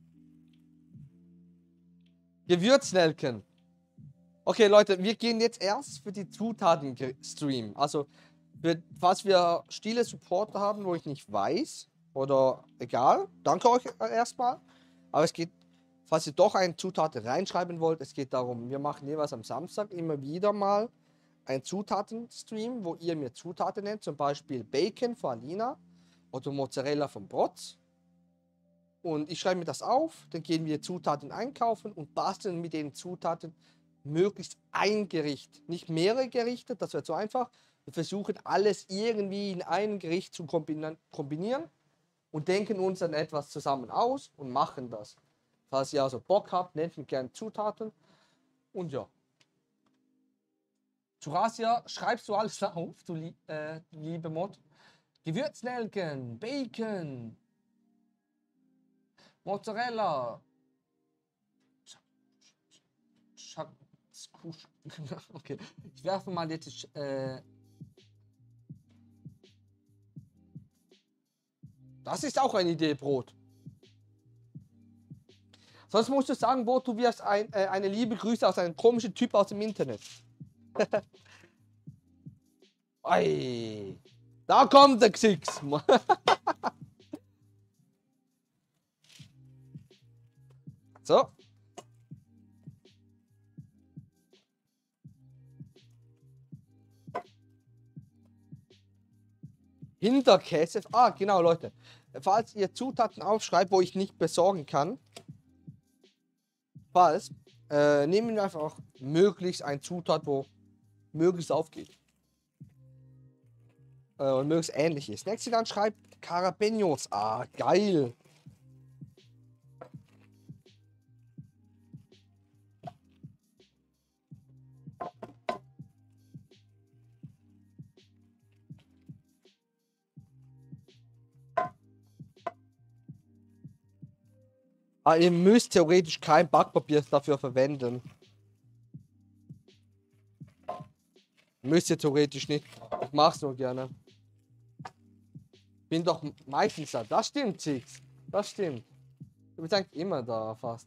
Speaker 1: Gewürznelken. Okay, Leute, wir gehen jetzt erst für die Zutaten-Stream. Also, falls wir stille Supporter haben, wo ich nicht weiß, oder egal, danke euch erstmal. Aber es geht, falls ihr doch eine Zutat reinschreiben wollt, es geht darum, wir machen jeweils am Samstag immer wieder mal einen Zutaten-Stream, wo ihr mir Zutaten nennt, zum Beispiel Bacon von Alina oder Mozzarella von Brotz. Und ich schreibe mir das auf, dann gehen wir Zutaten einkaufen und basteln mit den Zutaten möglichst ein Gericht. Nicht mehrere Gerichte, das wäre zu einfach. Wir versuchen alles irgendwie in ein Gericht zu kombinieren und denken uns dann etwas zusammen aus und machen das. Falls ihr also Bock habt, nennt mir gerne Zutaten. Und ja. Zurasia, schreibst du alles auf, du liebe Mod? Gewürznelken, Bacon, Mozzarella, okay, ich werfe mal jetzt das ist auch eine Idee, Brot. Sonst musst du sagen, Brot, du wirst eine liebe Grüße aus einem komischen Typ aus dem Internet. Ei, da kommt der Xix. So. Hinterkäse. Ah, genau, Leute. Falls ihr Zutaten aufschreibt, wo ich nicht besorgen kann, nehmen wir einfach möglichst eine Zutat, wo möglichst aufgeht. Und möglichst ähnlich ist. Nächstes dann schreibt Carapeños. Ah, geil. Aber ihr müsst theoretisch kein Backpapier dafür verwenden. Müsst ihr theoretisch nicht. Ich mach's nur gerne. Bin doch meistens da. Das stimmt, Six. Das stimmt. Du bist eigentlich immer da fast.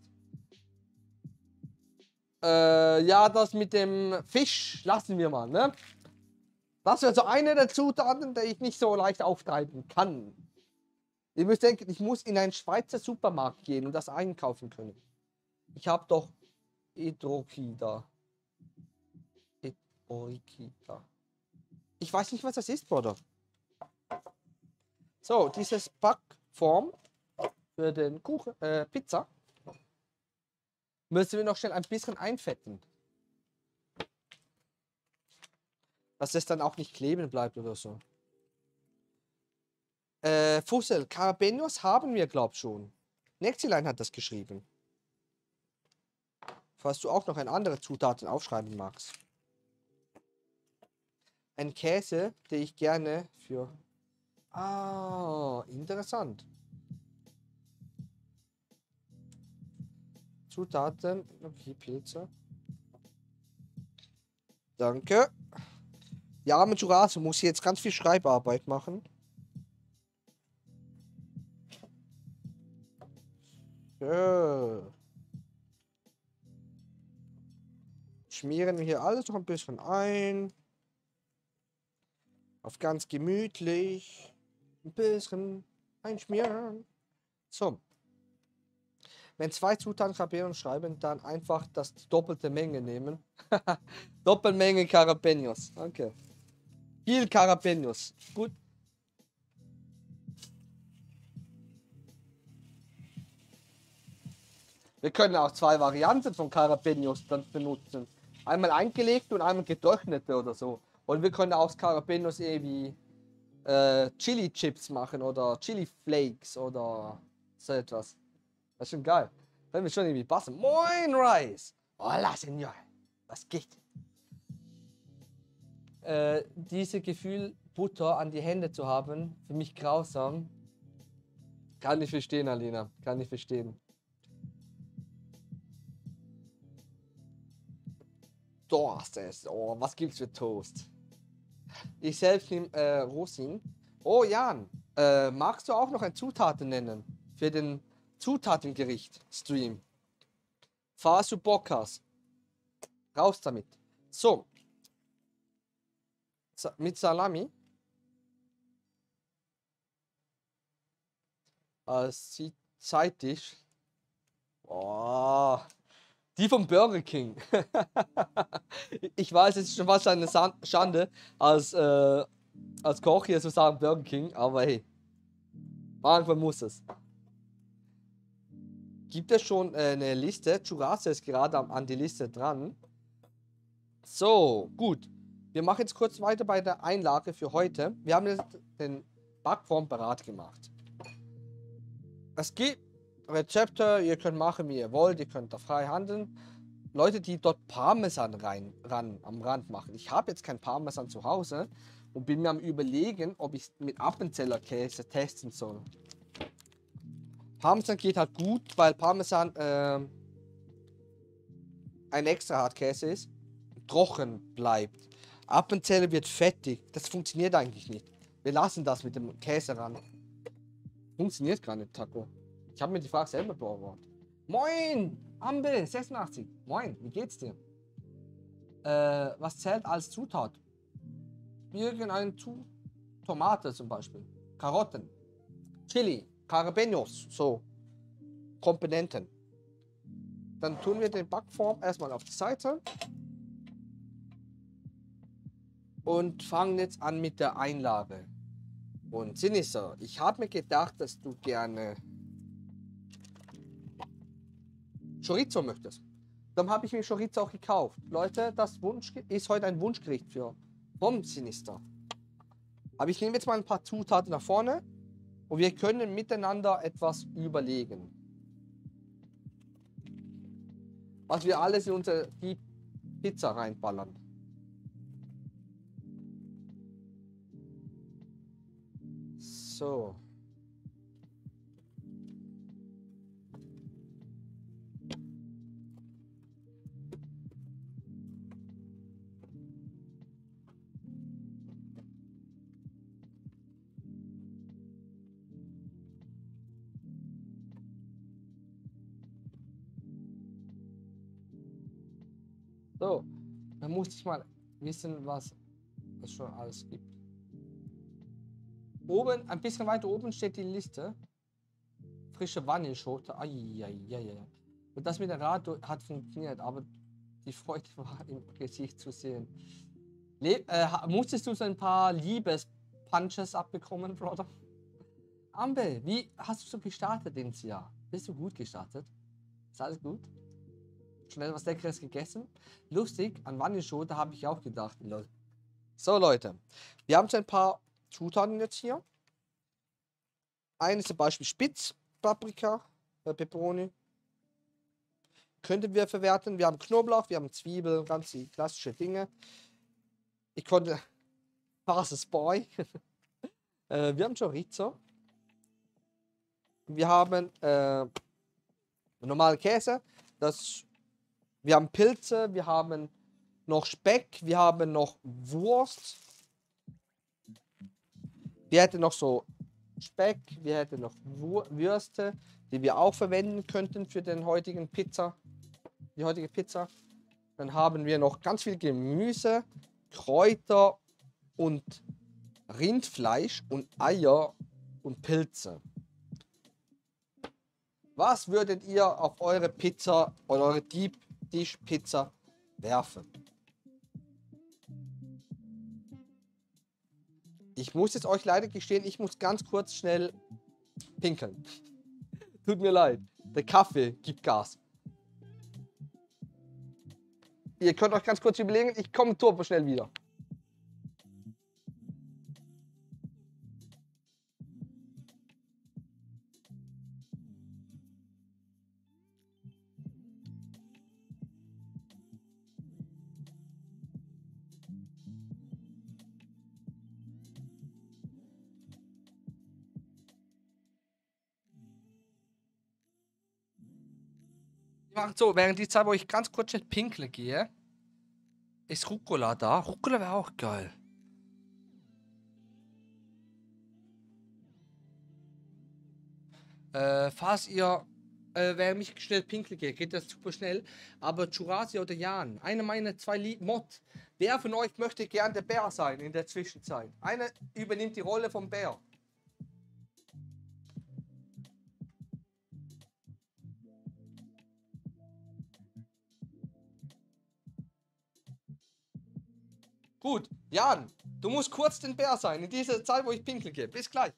Speaker 1: Ja, das mit dem Fisch lassen wir mal, ne? Das wäre so eine der Zutaten, die ich nicht so leicht auftreiben kann. Ihr müsst denken, ich muss in einen Schweizer Supermarkt gehen und das einkaufen können. Ich habe doch Edrokida. Edrokida. Ich weiß nicht, was das ist, Bruder. So, dieses Backform für den Kuchen, Pizza, müssen wir noch schnell ein bisschen einfetten. Dass es dann auch nicht kleben bleibt oder so. Fussel, Carabenos haben wir, glaub schon. Nexilein hat das geschrieben. Falls du auch noch eine andere Zutaten aufschreiben magst. Ein Käse, den ich gerne für... Ah, interessant. Zutaten. Okay, Pilze. Danke. Die arme Jurasse muss jetzt ganz viel Schreibarbeit machen. So. Schmieren wir hier alles noch ein bisschen ein. Auf ganz gemütlich. Ein bisschen einschmieren. So. Wenn zwei Zutaten Carabenos schreiben, dann einfach das doppelte Menge nehmen. Doppelmenge Carabenos. Okay. Viel Carabenos. Gut. Wir können auch zwei Varianten von Carabenos dann benutzen. Einmal eingelegt und einmal getrocknete oder so. Und wir können aus Carabenos irgendwie Chili Chips machen oder Chili Flakes oder so etwas. Das ist schon geil. Wenn wir schon irgendwie passen. Moin, Rice! Hola, Senor! Was geht? Dieses Gefühl, Butter an die Hände zu haben, für mich grausam. Kann ich verstehen, Alina. Kann ich verstehen. Toast ist. Oh, was gibt's für Toast? Ich selbst nehme Rosin. Oh, Jan. Magst du auch noch ein Zutaten nennen? Für den Zutatengericht-Stream. Falls du Bock hast. Raus damit. So. Mit Salami. Als Side-Dish. Oh. Die vom Burger King. Ich weiß, es ist schon fast eine Schande, als Koch hier zu sagen Burger King, aber hey. Manchmal muss es. Gibt es schon eine Liste? Churrasco ist gerade an die Liste dran. So, gut. Wir machen jetzt kurz weiter bei der Einlage für heute. Wir haben jetzt den Backform parat gemacht. Es gibt Rezepte, ihr könnt machen, wie ihr wollt, ihr könnt da frei handeln. Leute, die dort Parmesan am Rand machen. Ich habe jetzt kein Parmesan zu Hause und bin mir am Überlegen, ob ich mit Appenzeller Käse testen soll. Parmesan geht halt gut, weil Parmesan ein extra Hartkäse ist, trocken bleibt. Appenzeller wird fettig. Das funktioniert eigentlich nicht. Wir lassen das mit dem Käse ran. Funktioniert gar nicht, Taco. Ich habe mir die Frage selber beantwortet. Moin, Ambe 86. Moin, wie geht's dir? Was zählt als Zutat? Irgendeine Tomate zum Beispiel. Karotten. Chili. Carabenos. So. Komponenten. Dann tun wir den Backform erstmal auf die Seite. Und fangen jetzt an mit der Einlage. Und Sinister, ich habe mir gedacht, dass du gerne Chorizo möchtest. Dann habe ich mir Chorizo auch gekauft. Leute, das ist heute ein Wunschgericht vom Sinister. Aber ich nehme jetzt mal ein paar Zutaten nach vorne und wir können miteinander etwas überlegen. Was wir alles in die Pizza reinballern. So. So, dann muss ich mal wissen, was es schon alles gibt. Oben, ein bisschen weiter oben steht die Liste. Frische Vanilleschote. Ai. Und das mit dem Rad hat funktioniert, aber die Freude war im Gesicht zu sehen. Musstest du so ein paar Liebespunches abbekommen, Brother? Ambe, wie hast du so gestartet ins Jahr? Bist du gut gestartet? Ist alles gut? Schon etwas Leckeres gegessen? Lustig, an Vanilleschote habe ich auch gedacht. Lol. So, Leute, wir haben so ein paar Zutaten jetzt hier. Eine ist zum Beispiel Spitzpaprika, Peperoni. Könnten wir verwerten. Wir haben Knoblauch, wir haben Zwiebeln, ganz die klassische Dinge. Ich konnte. Fastest Boy. Wir haben Chorizo. Wir haben normalen Käse. Wir haben Pilze, wir haben noch Speck, wir haben noch Wurst. Wir hätten noch so Speck, wir hätten noch Würste, die wir auch verwenden könnten für die heutige Pizza. Dann haben wir noch ganz viel Gemüse, Kräuter und Rindfleisch und Eier und Pilze. Was würdet ihr auf eure Pizza oder eure Deep Dish Pizza werfen? Ich muss jetzt euch leider gestehen, ich muss ganz kurz schnell pinkeln. Tut mir leid. Der Kaffee gibt Gas. Ihr könnt euch ganz kurz überlegen, ich komme turbo schnell wieder. Macht so, während die Zeit, wo ich ganz kurz schnell pinkle gehe, ist Rucola da. Rucola wäre auch geil. Falls ihr, während ich schnell pinkeln gehe, geht das super schnell. Aber Churasi oder Jan, einer meiner zwei Mod, wer von euch möchte gern der Bär sein in der Zwischenzeit? Einer übernimmt die Rolle vom Bär. Gut, Jan, du musst kurz den Bär sein in dieser Zeit, wo ich pinkeln gehe. Bis gleich.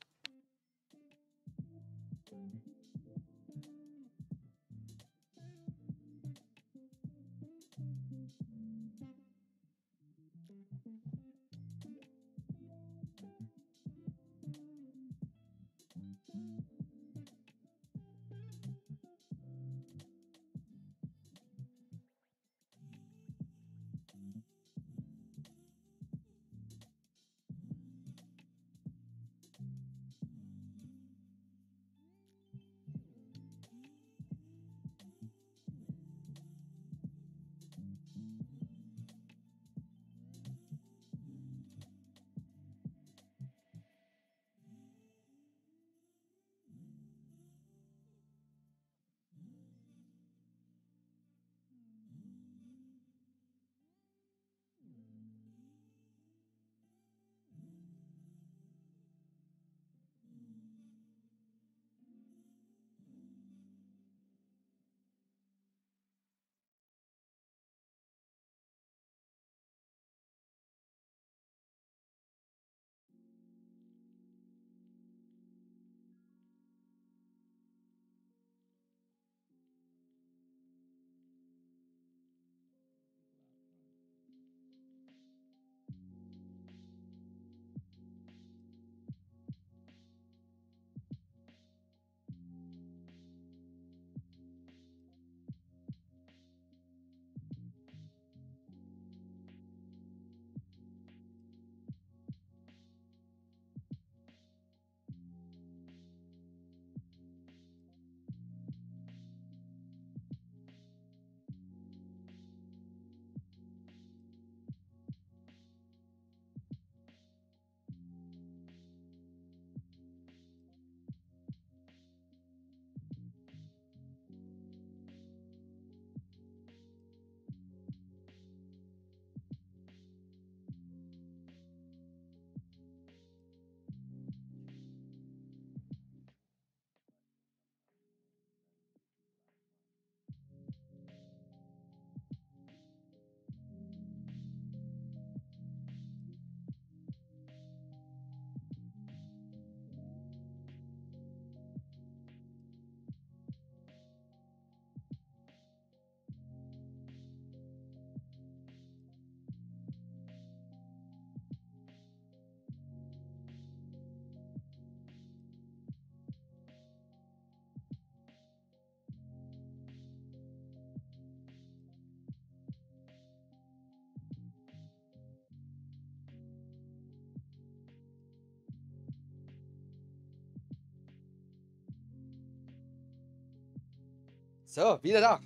Speaker 1: So, wieder da.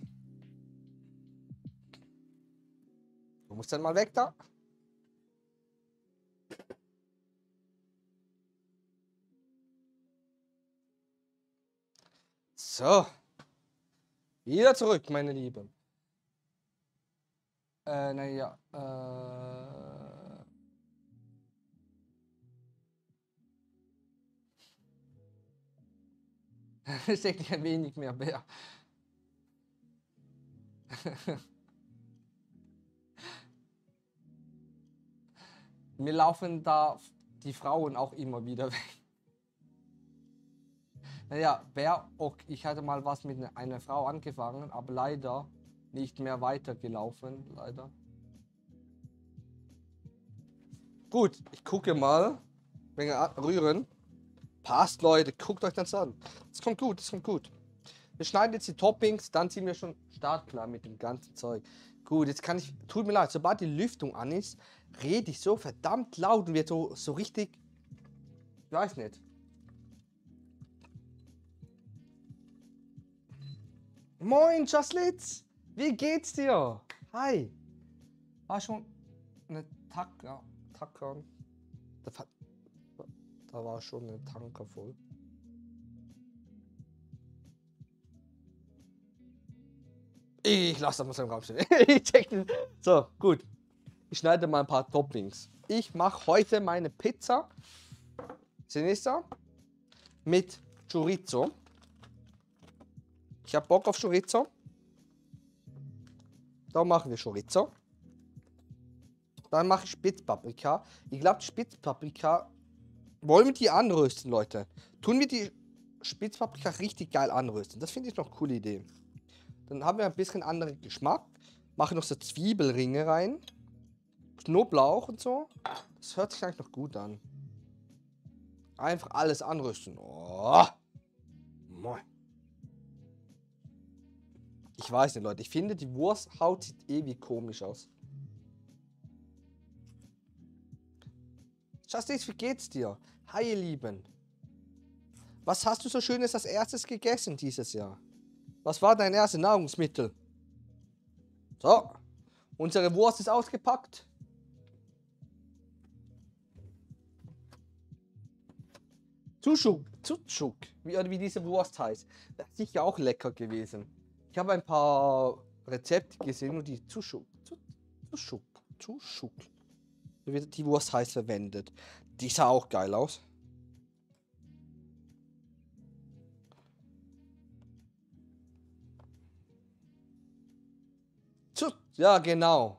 Speaker 1: Du musst dann mal weg da. So. Wieder zurück, meine Lieben. Naja. Ist eigentlich ein wenig mehr Bär. Mir laufen da die Frauen auch immer wieder weg. Naja, ich hatte mal was mit einer Frau angefangen, aber leider nicht mehr weitergelaufen, leider. Gut, ich gucke mal. Wegen rühren. Passt, Leute, guckt euch das an. Das kommt gut, das kommt gut. Wir schneiden jetzt die Toppings, dann sind wir schon startklar mit dem ganzen Zeug. Gut, jetzt kann ich, tut mir leid, sobald die Lüftung an ist, rede ich so verdammt laut und wird so richtig, ich weiß nicht. Moin, Jaslitz, wie geht's dir? Hi. War schon eine Tacker. Da war schon eine Tanker voll. Ich lasse das mal im Raum stehen. Ich check das. So, gut. Ich schneide mal ein paar Toppings. Ich mache heute meine Pizza Sinister mit Chorizo. Ich habe Bock auf Chorizo. Da machen wir Chorizo. Dann mache ich Spitzpaprika. Ich glaube, Spitzpaprika wollen wir die anrösten, Leute. Tun wir die Spitzpaprika richtig geil anrösten. Das finde ich noch eine coole Idee. Dann haben wir ein bisschen anderen Geschmack. Mache noch so Zwiebelringe rein. Knoblauch und so. Das hört sich eigentlich noch gut an. Einfach alles anrösten. Oh. Moin. Ich weiß nicht, Leute. Ich finde, die Wursthaut sieht ewig komisch aus. Justice, wie geht's dir? Hi, ihr Lieben. Was hast du so Schönes als erstes gegessen dieses Jahr? Was war dein erstes Nahrungsmittel? So. Unsere Wurst ist ausgepackt. Zutschuk, wie diese Wurst heißt. Das ist sicher auch lecker gewesen. Ich habe ein paar Rezepte gesehen und die Zutschuk, wie die Wurst heißt, verwendet. Die sah auch geil aus. Ja, genau.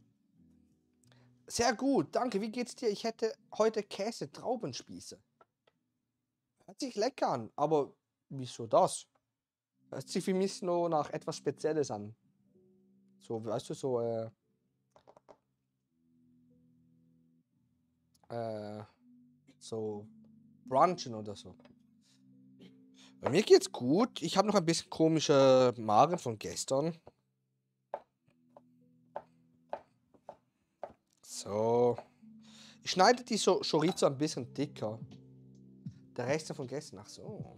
Speaker 1: Sehr gut, danke. Wie geht's dir? Ich hätte heute Käse-Traubenspieße. Hört sich lecker an, aber wieso das? Hört sich für mich nur nach etwas Spezielles an. So, weißt du, so Brunchen oder so. Bei mir geht's gut. Ich habe noch ein bisschen komische Magen von gestern. So. Ich schneide die Chorizo ein bisschen dicker. Der Rest davon gestern. Ach so.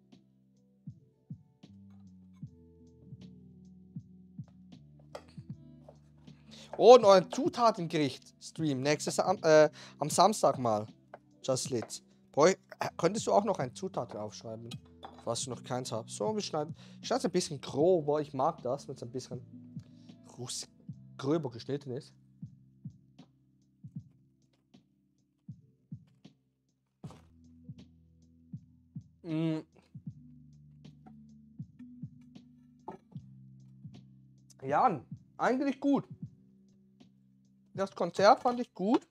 Speaker 1: Oh, noch ein Zutatengericht-Stream. Am Samstag mal. Just Lit. Könntest du auch noch ein Zutat aufschreiben? Was du noch keins hast. So, ich schneide es ein bisschen grober. Ich mag das, wenn es ein bisschen gröber geschnitten ist. Ja, eigentlich gut. Das Konzert fand ich gut.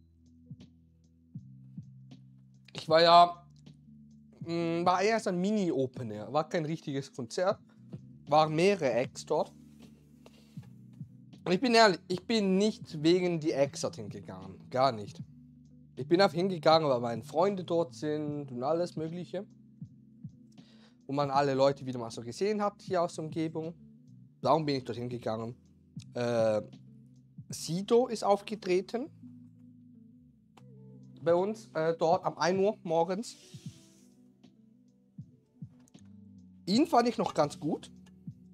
Speaker 1: Ich war ja, war erst ein Mini-Open-Air, war kein richtiges Konzert. Waren mehrere Acts dort. Und ich bin ehrlich, ich bin nicht wegen die Acts dorthin gegangen. Gar nicht. Ich bin einfach hingegangen, weil meine Freunde dort sind und alles Mögliche. Wo man alle Leute wieder mal so gesehen hat hier aus der Umgebung. Darum bin ich dorthin gegangen. Sido ist aufgetreten. Bei uns dort am 1 Uhr morgens. Ihn fand ich noch ganz gut.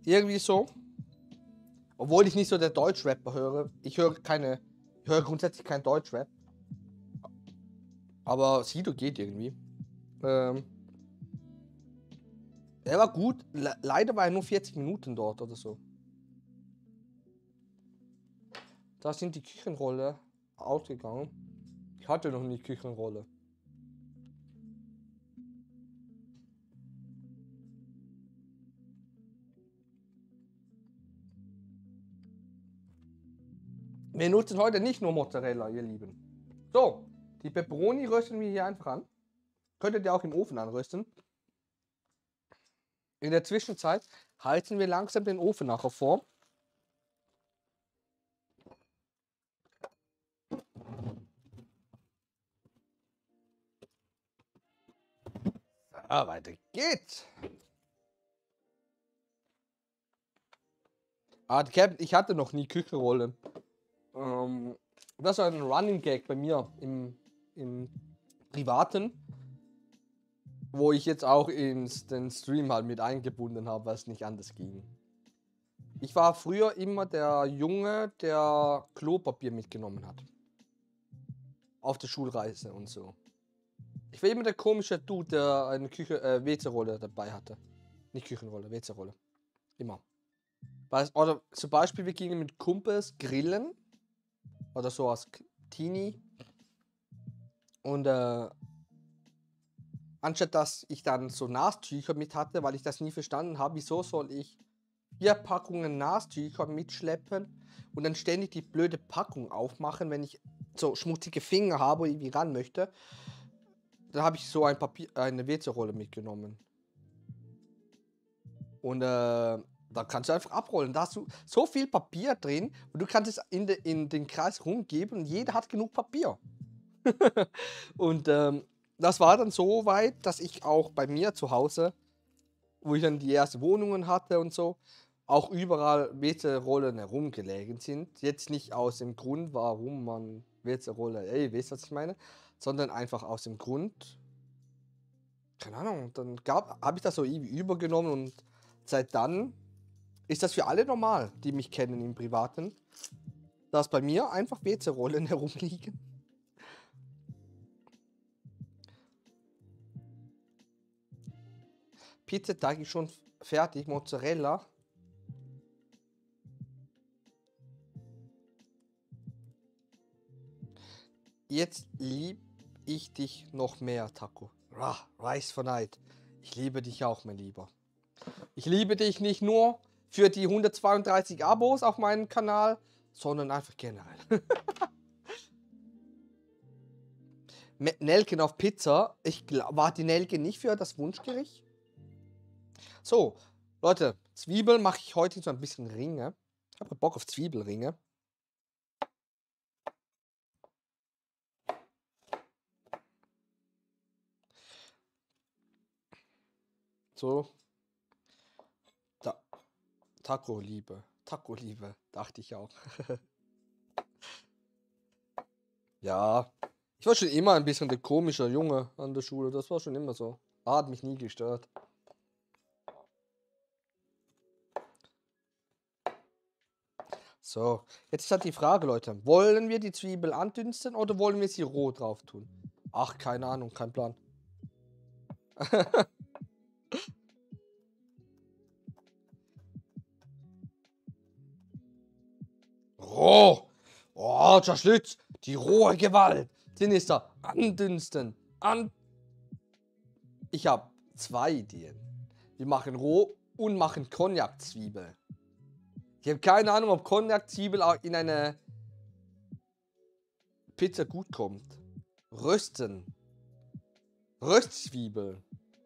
Speaker 1: Irgendwie so. Obwohl ich nicht so der Deutschrapper höre. Ich höre grundsätzlich kein Deutschrap. Aber Sido geht irgendwie. Er war gut. Leider war er nur 40 Minuten dort oder so. Da sind die Küchenrolle ausgegangen. Ich hatte noch nie Küchenrolle. Wir nutzen heute nicht nur Mozzarella, ihr Lieben. So, die Pepperoni rösten wir hier einfach an. Könntet ihr auch im Ofen anrösten. In der Zwischenzeit heizen wir langsam den Ofen nachher vor. So, weiter geht's. Ich hatte noch nie Küchenrolle. Das war ein Running Gag bei mir im Privaten, wo ich jetzt auch den Stream halt mit eingebunden habe, was nicht anders ging. Ich war früher immer der Junge, der Klopapier mitgenommen hat. Auf der Schulreise und so. Ich war immer der komische Dude, der eine WC-Rolle dabei hatte. Nicht Küchenrolle, WC-Rolle. Immer. Oder zum Beispiel, wir gingen mit Kumpels grillen. Oder so als Teenie. Und anstatt dass ich dann so Nastücher mit hatte, weil ich das nie verstanden habe, wieso soll ich 4 Packungen Nastücher mitschleppen und dann ständig die blöde Packung aufmachen, wenn ich so schmutzige Finger habe und irgendwie ran möchte. Dann habe ich so eine WC-Rolle mitgenommen. Und da kannst du einfach abrollen. Da hast du so viel Papier drin und du kannst es in den Kreis rumgeben und jeder hat genug Papier. Und das war dann so weit, dass ich auch bei mir zu Hause, wo ich dann die ersten Wohnungen hatte und so, auch überall WC-Rollen herumgelegen sind. Jetzt nicht aus dem Grund, warum man WC-Rolle, wisst ihr, was ich meine? Sondern einfach aus dem Grund, keine Ahnung, dann habe ich das so irgendwie übergenommen und seit dann ist das für alle normal, die mich kennen im Privaten, dass bei mir einfach WC-Rollen herumliegen. Pizzateig ist schon fertig, Mozzarella. Jetzt lieb ich dich noch mehr, Taco. Rise for Night. Ich liebe dich auch, mein Lieber. Ich liebe dich nicht nur für die 132 Abos auf meinem Kanal, sondern einfach generell. Nelken auf Pizza. War die Nelke nicht für das Wunschgericht? So, Leute, Zwiebeln mache ich heute so ein bisschen Ringe. Ich habe Bock auf Zwiebelringe. So. Da. Taco-Liebe. Taco-Liebe, dachte ich auch. Ja. Ich war schon immer ein bisschen der komische Junge an der Schule. Das war schon immer so. Hat mich nie gestört. So, jetzt ist halt die Frage, Leute. Wollen wir die Zwiebel andünsten oder wollen wir sie roh drauf tun? Ach, keine Ahnung, kein Plan. Roh! Oh, Schlitz! Die rohe Gewalt! Sinister! Andünsten! Ich habe 2 Ideen. Wir machen roh und machen Cognac-Zwiebel. Ich habe keine Ahnung, ob Cognac-Zwiebel in eine Pizza gut kommt. Rösten. Röstzwiebel.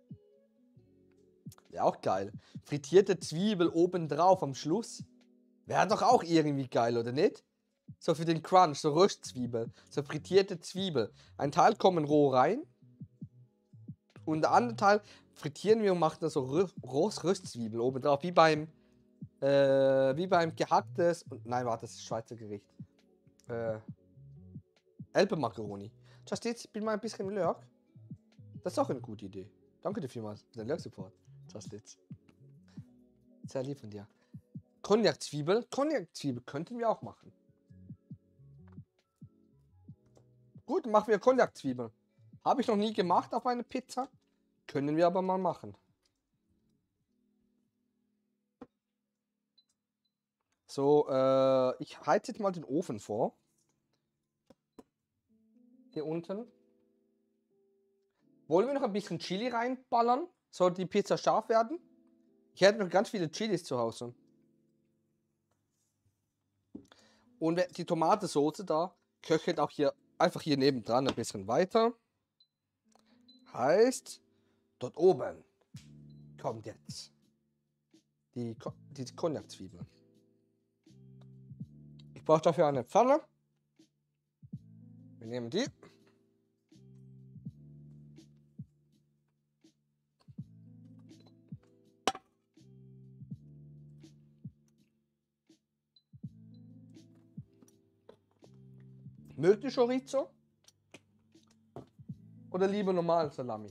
Speaker 1: Wäre auch geil. Frittierte Zwiebel obendrauf am Schluss. Wäre doch auch irgendwie geil, oder nicht? So für den Crunch, so Röstzwiebel. So frittierte Zwiebel. Ein Teil kommen roh rein. Und der andere Teil frittieren wir und machen da so Röstzwiebel obendrauf. Wie beim gehacktes. Nein, warte, das ist Schweizer Gericht. Elbe-Macaroni. Just jetzt, ich bin mal ein bisschen Lurk. Das ist auch eine gute Idee. Danke dir vielmals für den Lurk-Support. Just jetzt. Sehr lieb von dir. Cognac-Zwiebel. Cognac-Zwiebel könnten wir auch machen. Gut, machen wir Cognac-Zwiebel. Habe ich noch nie gemacht auf eine Pizza. Können wir aber mal machen. So, ich heize jetzt mal den Ofen vor. Hier unten. Wollen wir noch ein bisschen Chili reinballern? Soll die Pizza scharf werden? Ich hätte noch ganz viele Chilis zu Hause. Und die Tomatensauce da köchelt auch hier einfach hier nebendran ein bisschen weiter. Heißt, dort oben kommt jetzt die Cognac-Zwiebel. Ich brauche dafür eine Pfanne. Wir nehmen die. Mögt ihr Chorizo? Oder lieber normal Salami?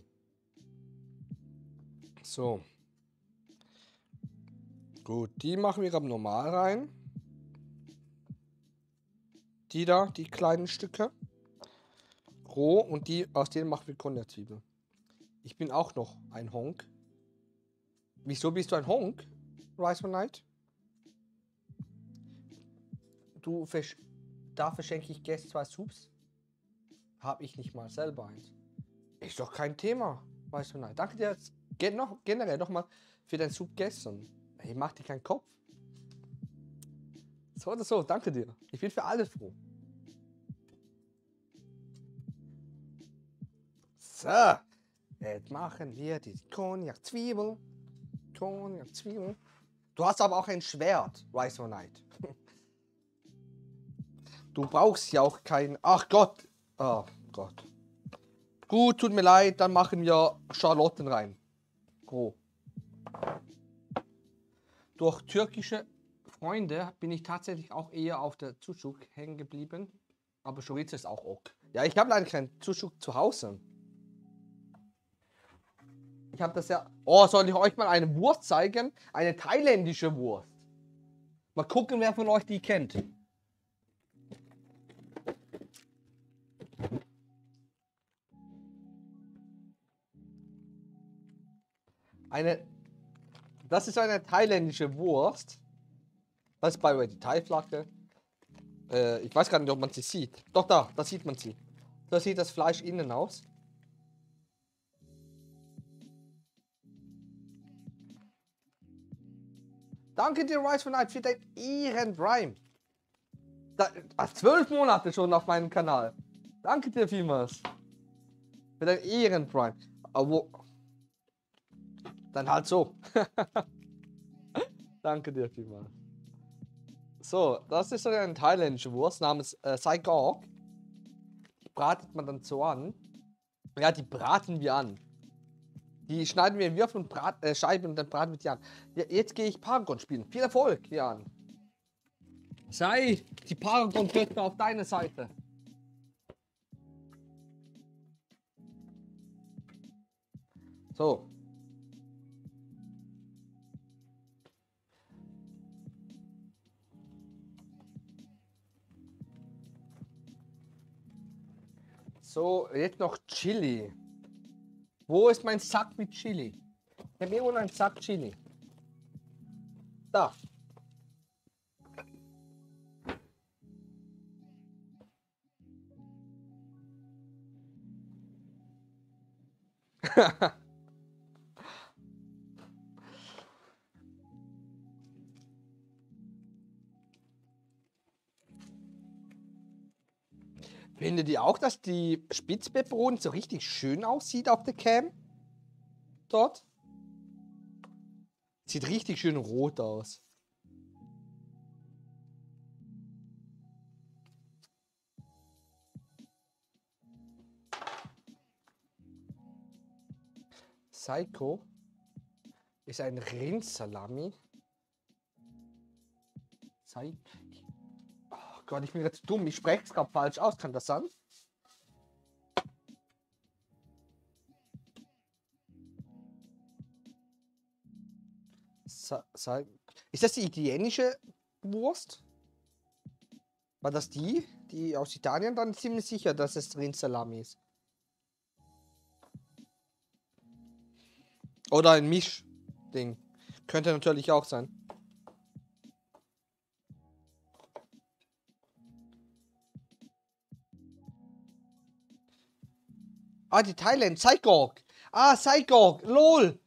Speaker 1: So. Gut, die machen wir gerade normal rein. Die da, die kleinen Stücke. Roh und die, aus denen machen wir Cognac-Zwiebel. Ich bin auch noch ein Honk. Wieso bist du ein Honk, Rice One Night? Da verschenke ich Gäste 2 Soups. Habe ich nicht mal selber eins. Ist doch kein Thema, Rice One Night. Danke dir jetzt generell nochmal für dein Soup gestern. Ich mach dir keinen Kopf. So oder so, danke dir. Ich bin für alles froh. So, jetzt machen wir die Cognac-Zwiebel. Cognac-Zwiebel. Du hast aber auch ein Schwert, Rice One Night. Du brauchst ja auch kein... Ach Gott. Oh Gott. Gut, tut mir leid, dann machen wir Schalotten rein. Roh. Durch türkische Freunde bin ich tatsächlich auch eher auf der Sucuk hängen geblieben. Aber Chorizo ist auch ok. Ja, ich habe leider keinen Sucuk zu Hause. Ich habe das ja... Oh, soll ich euch mal eine Wurst zeigen? Eine thailändische Wurst. Mal gucken, wer von euch die kennt. Das ist eine thailändische Wurst. Das ist bei die Thai-Flagge. Ich weiß gar nicht, ob man sie sieht. Doch, da sieht man sie. So sieht das Fleisch innen aus. Danke dir, Rice One Night, für dein Ehrenprime. 12 Monate schon auf meinem Kanal. Danke dir vielmals. Für dein Ehrenprime. Aber dann halt so. Danke dir vielmals. So, das ist eine thailändische Wurst namens Sai Gok. Die bratet man dann so an. Ja, die braten wir an. Die schneiden wir in Würfel und Scheiben und dann braten wir die an. Ja, jetzt gehe ich Paragon spielen. Viel Erfolg, Jan. Sei die Paragon-Götter auf deiner Seite. So. So, jetzt noch Chili. Wo ist mein Sack mit Chili? Ich habe irgendwo einen Sack Chili. Da. Findet ihr auch, dass die Spitzpeperoni so richtig schön aussieht auf der Cam? Dort? Sieht richtig schön rot aus. Psycho ist ein Rindsalami. Oh Gott, ich bin jetzt dumm. Ich spreche es gerade falsch aus. Kann das sein? sein. Ist das die italienische Wurst? War das die aus Italien? Dann ziemlich sicher, dass es Rindsalami ist. Oder ein Mischding. Könnte natürlich auch sein. Ah, die Thailand. Saigok. Ah, Saigok. LOL.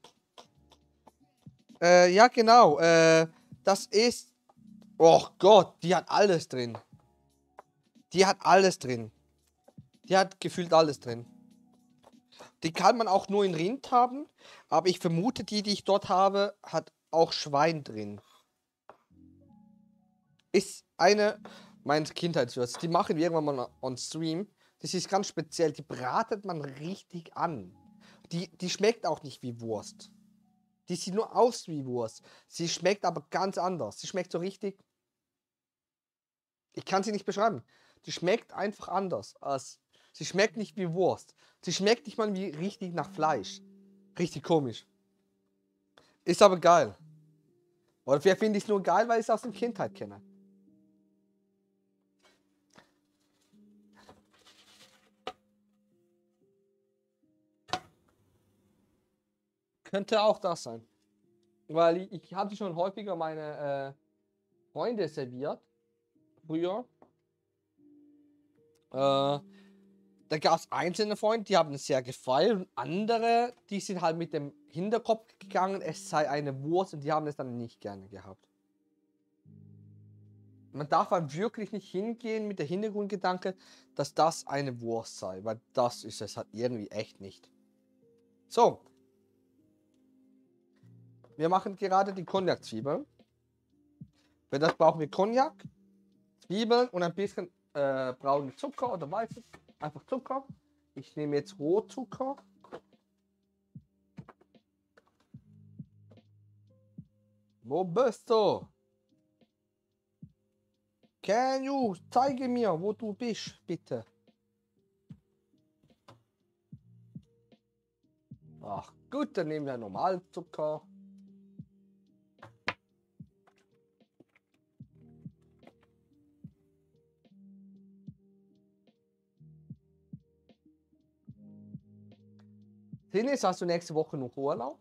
Speaker 1: Ja, genau. Das ist... Oh Gott, die hat alles drin. Die hat alles drin. Die hat gefühlt alles drin. Die kann man auch nur in Rind haben. Aber ich vermute, die ich dort habe, hat auch Schwein drin. Ist eine meiner Kindheitswürste. Die machen wir irgendwann mal on Stream. Das ist ganz speziell. Die bratet man richtig an. Die schmeckt auch nicht wie Wurst. Die sieht nur aus wie Wurst. Sie schmeckt aber ganz anders. Sie schmeckt so richtig... Ich kann sie nicht beschreiben. Die schmeckt einfach anders. Sie schmeckt nicht wie Wurst. Sie schmeckt nicht mal wie richtig nach Fleisch. Richtig komisch. Ist aber geil. Oder vielleicht finde ich es nur geil, weil ich es aus der Kindheit kenne. Könnte auch das sein. Weil ich hatte schon häufiger meine Freunde serviert. Früher. Da gab es einzelne Freunde, die haben es sehr gefeiert. Und andere, die sind halt mit dem Hinterkopf gegangen, es sei eine Wurst. Und die haben es dann nicht gerne gehabt. Man darf halt wirklich nicht hingehen mit der Hintergrundgedanke, dass das eine Wurst sei. Weil das ist es halt irgendwie echt nicht. So. Wir machen gerade die Cognac-Zwiebeln. Für das brauchen wir Cognac, Zwiebeln und ein bisschen braunen Zucker oder weißen. Einfach Zucker. Ich nehme jetzt Rohzucker. Wo bist du? Can you? Zeige mir, wo du bist, bitte. Ach gut, dann nehmen wir Normalzucker. Dennis, hast du nächste Woche noch Urlaub?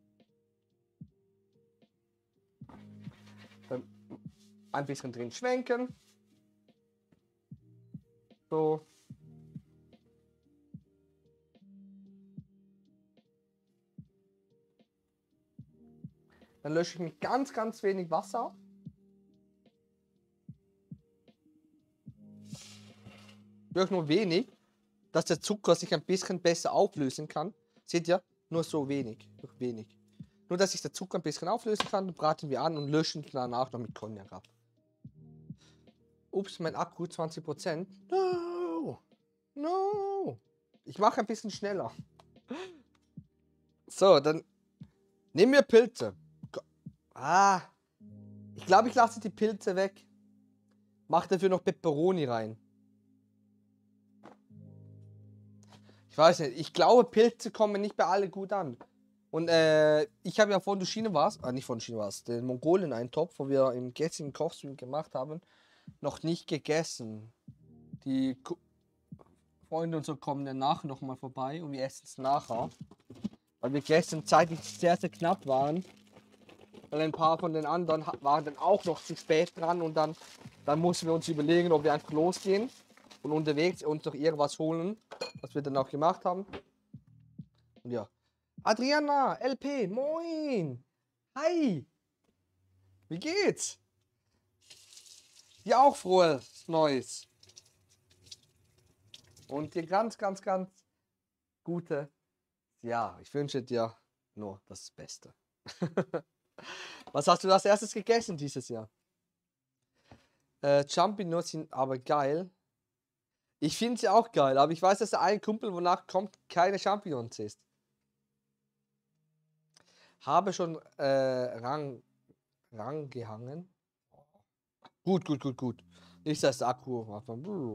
Speaker 1: Dann ein bisschen drin schwenken. So. Dann lösche ich mit ganz, ganz wenig Wasser auf. Wirklich nur wenig, dass der Zucker sich ein bisschen besser auflösen kann. Seht ihr? Nur so wenig. Durch wenig. Nur, dass sich der Zucker ein bisschen auflösen kann, braten wir an und löschen danach noch mit Cognac ab. Ups, mein Akku 20%. No! No! Ich mache ein bisschen schneller. So, dann nehmen wir Pilze. Ich glaube, ich lasse die Pilze weg. Mach dafür noch Peperoni rein. Ich weiß nicht, ich glaube, Pilze kommen nicht bei alle gut an. Und ich habe ja von Duschine was, nicht von Duschine was, den Mongolen-Eintopf, wo wir im gestrigen Kochstream gemacht haben, noch nicht gegessen. Die Freunde und so kommen danach nochmal vorbei und wir essen es nachher. Weil wir gestern zeitlich sehr, sehr knapp waren. Weil ein paar von den anderen waren dann auch noch zu spät dran und dann mussten wir uns überlegen, ob wir einfach losgehen und unterwegs uns noch irgendwas holen, was wir dann auch gemacht haben. Und ja. Adriana, LP, moin! Hi! Wie geht's? Dir auch frohes Neues. Und dir ganz, ganz, ganz gute. Ja, ich wünsche dir nur das Beste. Was hast du als erstes gegessen dieses Jahr? Champignons sind aber geil. Ich finde sie auch geil, aber ich weiß, dass der ein Kumpel, wonach kommt, keine Champignons isst. Habe schon Rang gehangen. Gut, gut, gut, gut. Nicht, dass der Akku macht.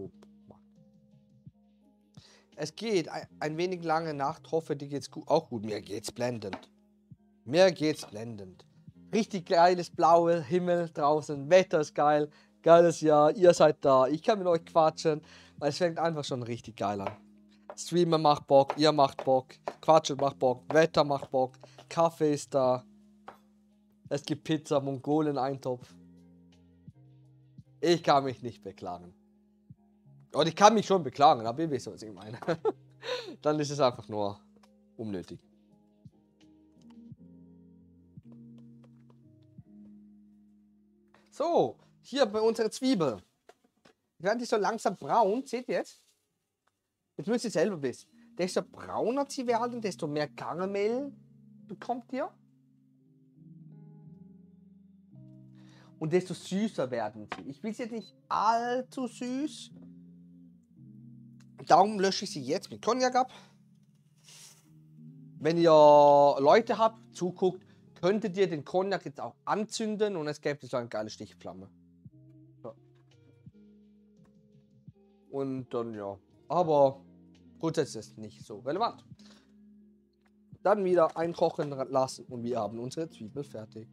Speaker 1: Es geht ein wenig lange Nacht. Hoffe, dir geht's auch gut. Mir geht's blendend. Mir geht's blendend. Richtig geiles blauer Himmel draußen, Wetter ist geil, geiles Jahr, ihr seid da, ich kann mit euch quatschen, weil es fängt einfach schon richtig geil an. Streamer macht Bock, ihr macht Bock, Quatschen macht Bock, Wetter macht Bock, Kaffee ist da, es gibt Pizza, Mongolen-Eintopf. Ich kann mich nicht beklagen. Und ich kann mich schon beklagen, aber ihr wisst, was ich meine. Dann ist es einfach nur unnötig. So, hier bei unserer Zwiebel. Werden die so langsam braun, seht ihr jetzt? Jetzt müsst ihr selber wissen. Desto brauner sie werden, desto mehr Karamell bekommt ihr. Und desto süßer werden sie. Ich will sie jetzt nicht allzu süß. Darum lösche ich sie jetzt mit Cognac ab. Wenn ihr Leute habt, zuguckt, könntet ihr den Cognac jetzt auch anzünden und es gäbe so eine geile Stichflamme. So. Und dann ja. Aber grundsätzlich ist es nicht so relevant. Dann wieder einkochen lassen und wir haben unsere Zwiebel fertig.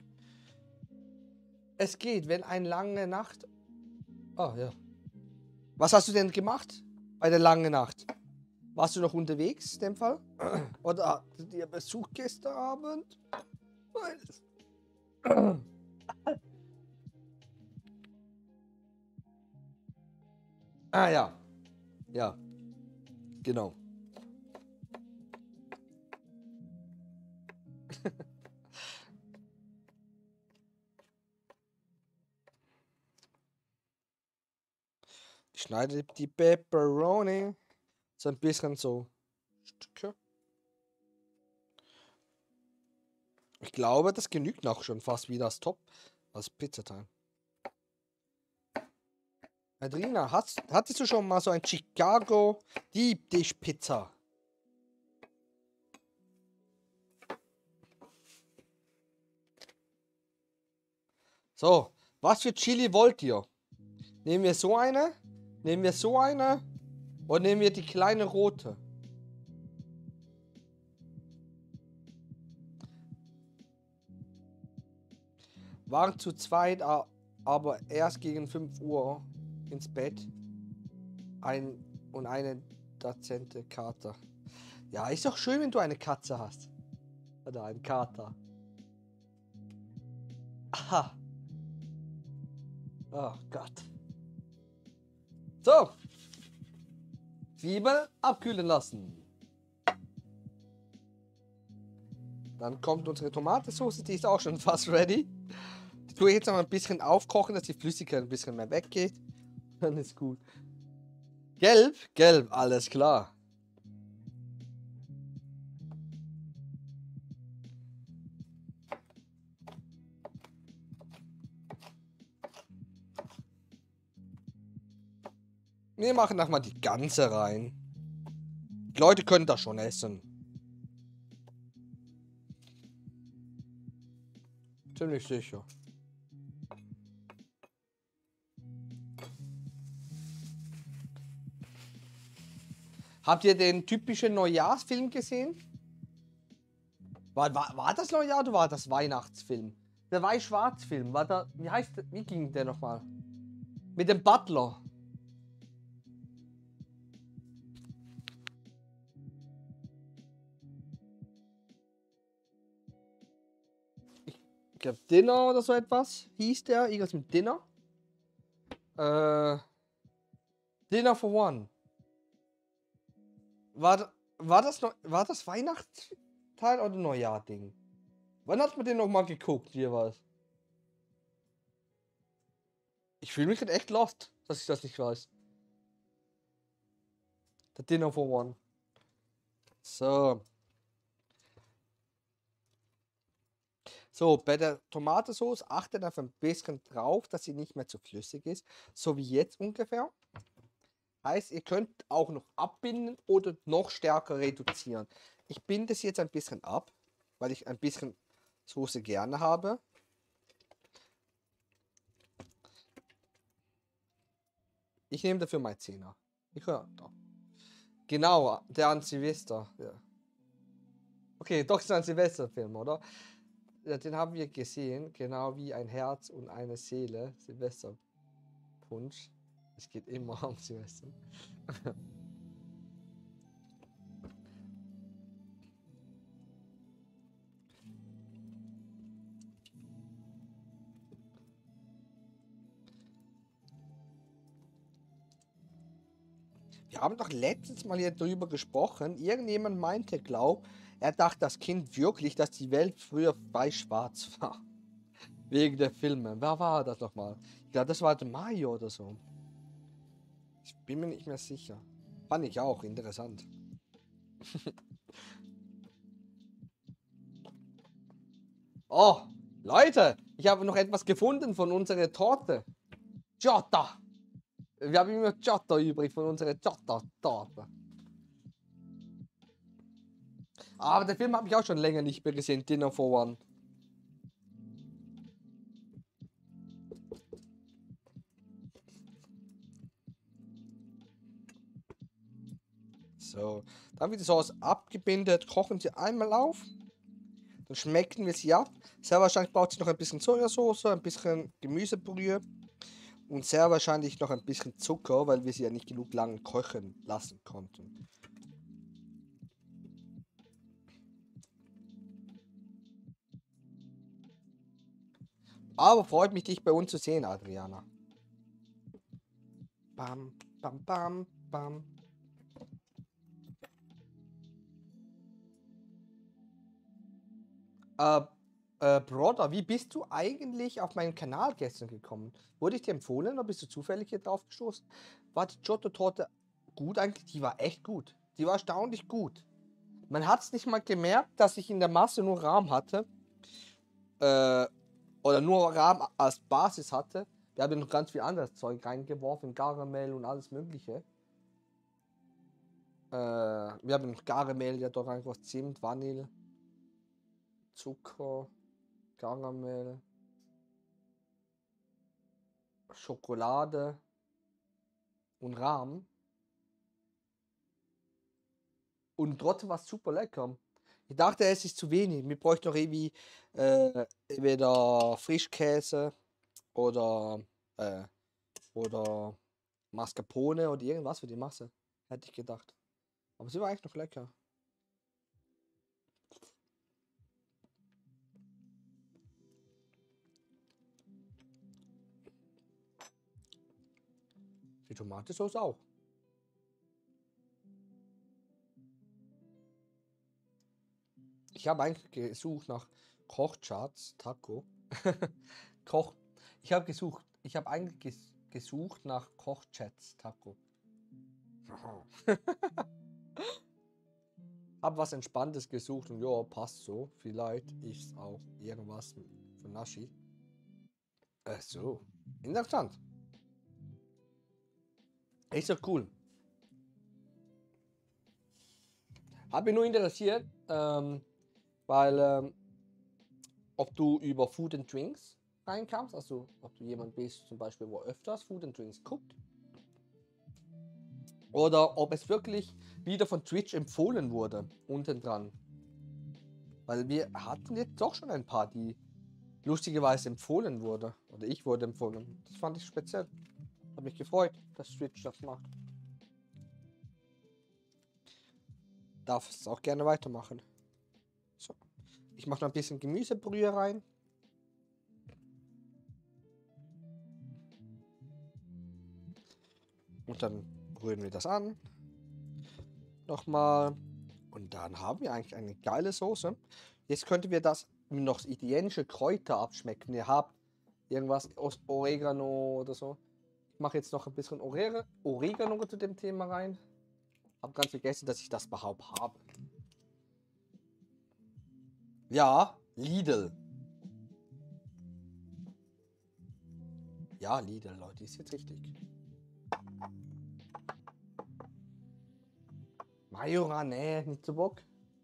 Speaker 1: Es geht, wenn eine lange Nacht... Ah, ja. Was hast du denn gemacht bei der langen Nacht? Warst du noch unterwegs in dem Fall? Oder hattet ihr Besuch gestern Abend? Ah ja. Ja. Genau. Ich schneide die Pepperoni so ein bisschen so Stücke. Ich glaube, das genügt auch schon fast wie das Top als Pizzateig. Adrina, hattest du schon mal so ein Chicago Deep Dish Pizza? So, was für Chili wollt ihr? Nehmen wir so eine? Nehmen wir so eine? Oder nehmen wir die kleine rote? Waren zu zweit, aber erst gegen 5 Uhr ins Bett. Und eine dezente Kater. Ja, ist doch schön, wenn du eine Katze hast. Oder einen Kater. Aha. Oh Gott. So. Zwiebel abkühlen lassen. Dann kommt unsere Tomatensauce, die ist auch schon fast ready. Die tue ich jetzt noch ein bisschen aufkochen, dass die Flüssigkeit ein bisschen mehr weggeht. Dann ist gut. Gelb? Gelb, alles klar. Wir machen nochmal die ganze rein. Die Leute können das schon essen. Ziemlich sicher. Habt ihr den typischen Neujahrsfilm gesehen? War das Neujahr oder war das Weihnachtsfilm? Der Weiß-Schwarz-Film, war da, wie ging der nochmal? Mit dem Butler. Ich glaube Dinner oder so etwas hieß der, irgendwas mit Dinner. Dinner for One. War das Weihnachtsteil oder Neujahr-Ding? Wann hat man den nochmal geguckt, jeweils? Ich fühle mich echt lost, dass ich das nicht weiß. Der Dinner for One. So. So, bei der Tomatensauce achtet auf ein bisschen drauf, dass sie nicht mehr zu flüssig ist. So wie jetzt ungefähr. Heißt, ihr könnt auch noch abbinden oder noch stärker reduzieren. Ich binde es jetzt ein bisschen ab, weil ich ein bisschen Soße gerne habe. Ich nehme dafür mein Zehner. Ich höre da. Genau, der an Silvester. Ja. Okay, doch ist ein Silvesterfilm, oder? ja, den haben wir gesehen, genau wie ein Herz und eine Seele. Silvesterpunsch. Es geht immer um Silvester. Wir haben doch letztes Mal hier drüber gesprochen. Irgendjemand meinte, er dachte das Kind wirklich, dass die Welt früher weiß-schwarz war. Wegen der Filme. Wer war das nochmal? Ich glaube, das war der Mario oder so. Ich bin mir nicht mehr sicher. Fand ich auch interessant. Oh, Leute, ich habe noch etwas gefunden von unserer Torte. Giotto. Wir haben immer Giotto übrig von unserer Giotto-Torte. Aber den Film habe ich auch schon länger nicht mehr gesehen. Dinner for One. So, dann wird die Sauce abgebindet. Kochen sie einmal auf. Dann schmecken wir sie ab. Sehr wahrscheinlich braucht sie noch ein bisschen Sojasauce, ein bisschen Gemüsebrühe und sehr wahrscheinlich noch ein bisschen Zucker, weil wir sie ja nicht genug lang kochen lassen konnten. Aber freut mich, dich bei uns zu sehen, Adriana. Bam, bam, bam, bam. Brother, wie bist du eigentlich auf meinen Kanal gestern gekommen? Wurde ich dir empfohlen oder bist du zufällig hier drauf gestoßen? War die Giotto-Torte gut eigentlich? Die war echt gut. Die war erstaunlich gut. Man hat es nicht mal gemerkt, dass ich in der Masse nur Rahm hatte. Oder nur Rahm als Basis hatte. Wir haben noch ganz viel anderes Zeug reingeworfen, Karamell und alles mögliche. Wir haben noch Karamell, ja doch einfach Zimt, Vanille, Zucker, Karamell, Schokolade und Rahm. Und trotzdem war es super lecker. Ich dachte, es ist zu wenig. Wir bräuchten noch irgendwie entweder Frischkäse oder, äh, oder Mascarpone oder irgendwas für die Masse. Hätte ich gedacht. Aber sie war eigentlich noch lecker. Die Tomatensauce auch. Ich habe eigentlich gesucht nach Kochcharts, Taco. Koch. Ich habe eigentlich gesucht nach Kochchats, Taco. Hab was Entspanntes gesucht und ja, passt so. Vielleicht ist auch irgendwas von Nashi. So. Interessant. Ist doch cool. Hat mich nur interessiert, weil ob du über Food and Drinks reinkamst, also ob du jemand bist, zum Beispiel, wo öfters Food and Drinks guckt. Oder ob es wirklich wieder von Twitch empfohlen wurde, unten dran. Weil wir hatten jetzt doch schon ein paar, die lustigerweise empfohlen wurde. Oder ich wurde empfohlen. Das fand ich speziell. Hat mich gefreut, dass Twitch das macht. Darf es auch gerne weitermachen. So. Ich mache noch ein bisschen Gemüsebrühe rein. Und dann rühren wir das an. Nochmal. Und dann haben wir eigentlich eine geile Soße. Jetzt könnten wir das noch italienische Kräuter abschmecken. Ihr habt irgendwas aus Oregano oder so. Ich mache jetzt noch ein bisschen Oregano zu dem Thema rein. Hab ganz vergessen, dass ich das überhaupt habe. Ja, Lidl. Ja, Lidl, Leute, ist jetzt richtig. Majora, nee, nicht so Bock.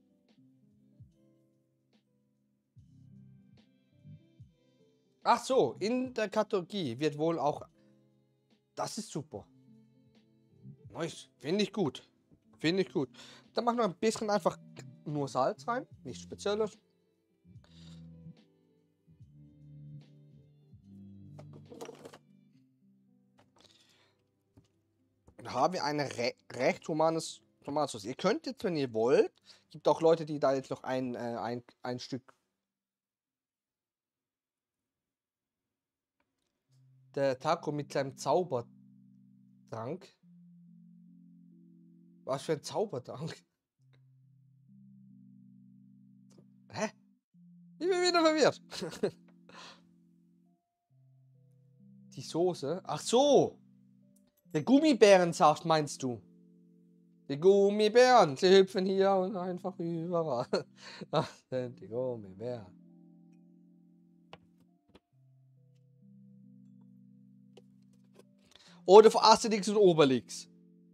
Speaker 1: Ach so, in der Kategorie wird wohl auch... Das ist super. Nice, finde ich gut. Finde ich gut. Dann machen wir ein bisschen einfach nur Salz rein, nichts Spezielles. Dann haben wir eine recht humanes Tomatensauce. Ihr könnt jetzt, wenn ihr wollt, gibt auch Leute, die da jetzt noch ein Stück. Der Taco mit seinem Zaubertrank. Was für ein Zaubertrank? Hä? Ich bin wieder verwirrt. Die Soße? Ach so! Der Gummibärensaft meinst du? Die Gummibären, sie hüpfen hier und einfach überall. Ach, sind die Gummibären. Oder für Asterix und Obelix.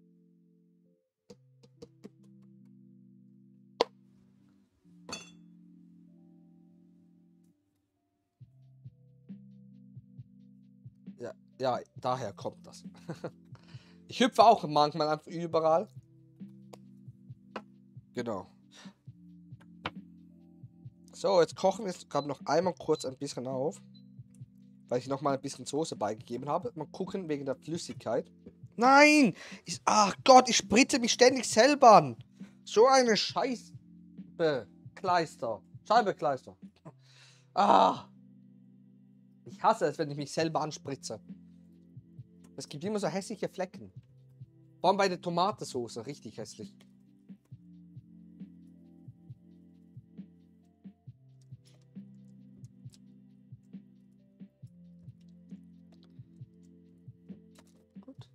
Speaker 1: Ja, ja, daher kommt das. Ich hüpfe auch manchmal einfach überall. Genau. So, jetzt kochen wir es gerade noch einmal kurz ein bisschen auf. Weil ich noch mal ein bisschen Soße beigegeben habe. Mal gucken wegen der Flüssigkeit. Nein! Ach Gott, ich spritze mich ständig selber an. So eine Scheißbekleister. Scheibenkleister. Ah! Ich hasse es, wenn ich mich selber anspritze. Es gibt immer so hässliche Flecken. Vor allem bei der Tomatensauce. Richtig hässlich. Gut.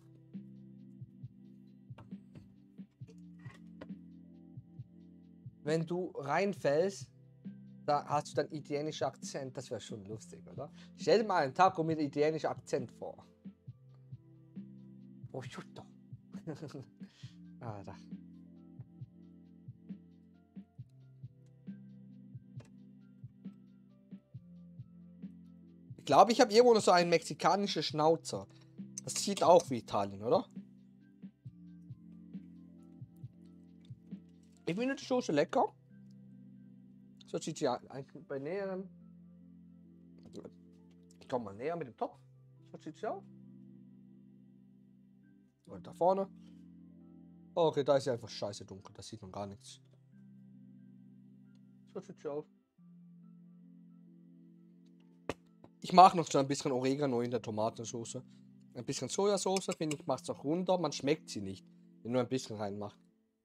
Speaker 1: Wenn du reinfällst, da hast du dann italienischen Akzent. Das wäre schon lustig, oder? Stell dir mal einen Taco mit italienischem Akzent vor. Prosciutto. Ah, da. Ich glaube, ich habe irgendwo noch so einen mexikanischen Schnauzer. Das sieht auch wie Italien, oder? Ich finde die Soße lecker. So sieht sie eigentlich bei näherem. Ich komme mal näher mit dem Topf. So sieht sie aus. Und da vorne. Okay, da ist sie einfach scheiße dunkel. Da sieht man gar nichts. So sieht sie aus. Ich mache noch so ein bisschen Oregano in der Tomatensauce. Ein bisschen Sojasauce, finde ich, macht es auch runter. Man schmeckt sie nicht, wenn nur ein bisschen reinmacht.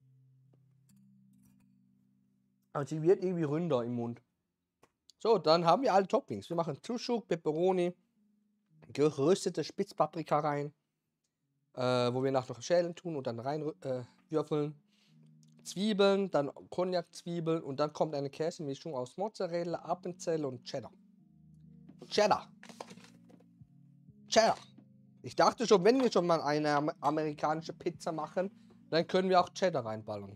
Speaker 1: Aber sie wird irgendwie runder im Mund. So, dann haben wir alle Toppings. Wir machen Zuschuk, Peperoni, geröstete Spitzpaprika rein, wo wir noch schälen tun und dann rein würfeln. Zwiebeln, dann Cognac-Zwiebeln und dann kommt eine Käsemischung aus Mozzarella, Appenzell und Cheddar. Cheddar. Cheddar. Ich dachte schon, wenn wir schon mal eine amerikanische Pizza machen, dann können wir auch Cheddar reinballern.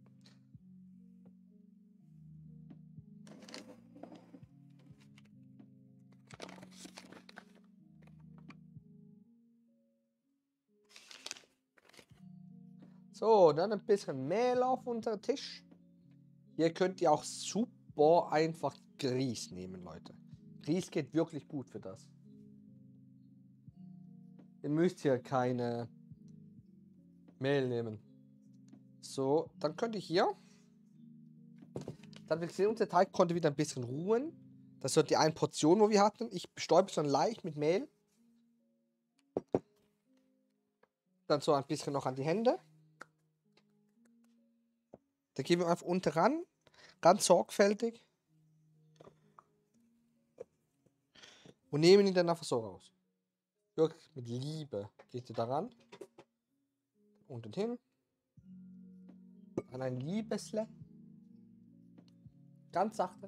Speaker 1: So, dann ein bisschen Mehl auf unser Tisch. Hier könnt ihr auch super einfach Grieß nehmen, Leute. Grieß geht wirklich gut für das. Ihr müsst hier keine Mehl nehmen. So, dann könnt ihr hier. Dann will unser Teig konnte wieder ein bisschen ruhen. Das ist die eine Portion, wo wir hatten. Ich bestäube es dann leicht mit Mehl. Dann so ein bisschen noch an die Hände. Da geben wir einfach unten ran. Ganz sorgfältig. Und nehmen ihn dann einfach so raus. Wirklich mit Liebe geht ihr daran. Unten hin. An ein Liebesle. Ganz sachte.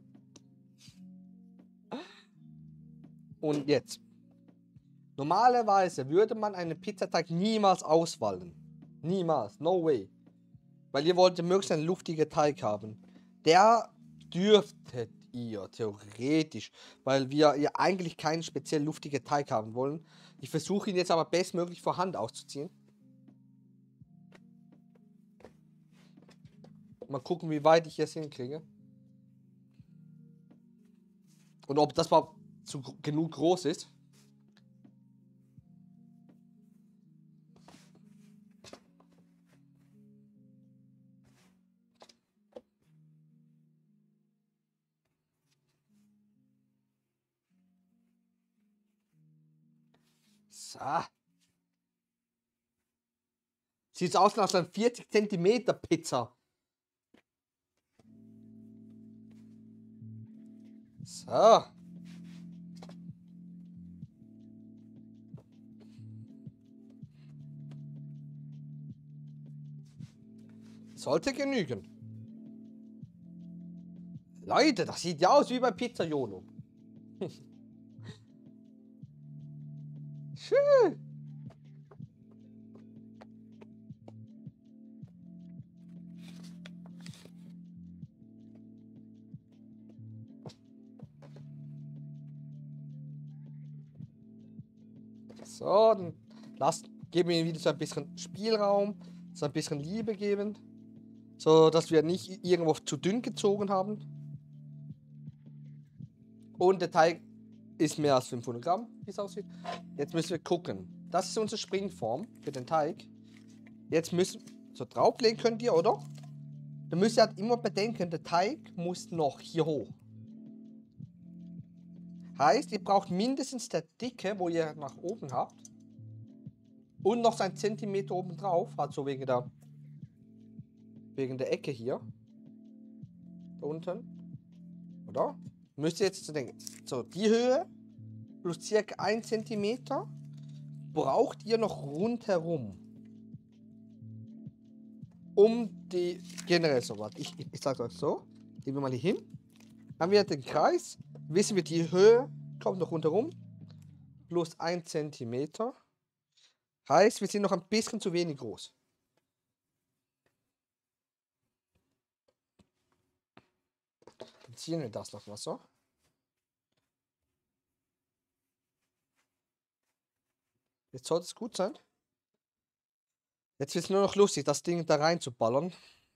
Speaker 1: Und jetzt. Normalerweise würde man einen Pizzateig niemals auswallen. Niemals. No way. Weil ihr wollt möglichst einen luftigen Teig haben. Der dürftet ihr theoretisch, weil wir ja eigentlich keinen speziell luftigen Teig haben wollen. Ich versuche ihn jetzt aber bestmöglich vor Hand auszuziehen. Mal gucken, wie weit ich es hinkriege. Und ob das mal genug groß ist. So. Sieht so aus nach so einer 40 Zentimeter Pizza. So. Sollte genügen. Leute, das sieht ja aus wie bei Pizza Jono. Schön. So, dann geben wir ihm wieder so ein bisschen Spielraum, so ein bisschen Liebe geben, so dass wir nicht irgendwo zu dünn gezogen haben. Und der Teig ist mehr als 500 Gramm, wie es aussieht. Jetzt müssen wir gucken. Das ist unsere Springform für den Teig. Jetzt müssen so drauflegen könnt ihr, oder? Da müsst ihr halt immer bedenken, der Teig muss noch hier hoch. Heißt, ihr braucht mindestens der Dicke, wo ihr nach oben habt. Und noch so einen Zentimeter oben drauf, also wegen der Ecke hier. Da unten. Oder? Müsst ihr jetzt denken. So, die Höhe plus circa 1 Zentimeter braucht ihr noch rundherum. Um die generell so was. Ich sage euch so. Gehen wir mal hier hin. Haben wir den Kreis. Wissen wir, die Höhe kommt noch rundherum. Plus 1 Zentimeter. Heißt, wir sind noch ein bisschen zu wenig groß. Dann ziehen wir das noch mal so. Jetzt sollte es gut sein. Jetzt wird es nur noch lustig, das Ding da rein zu ballern.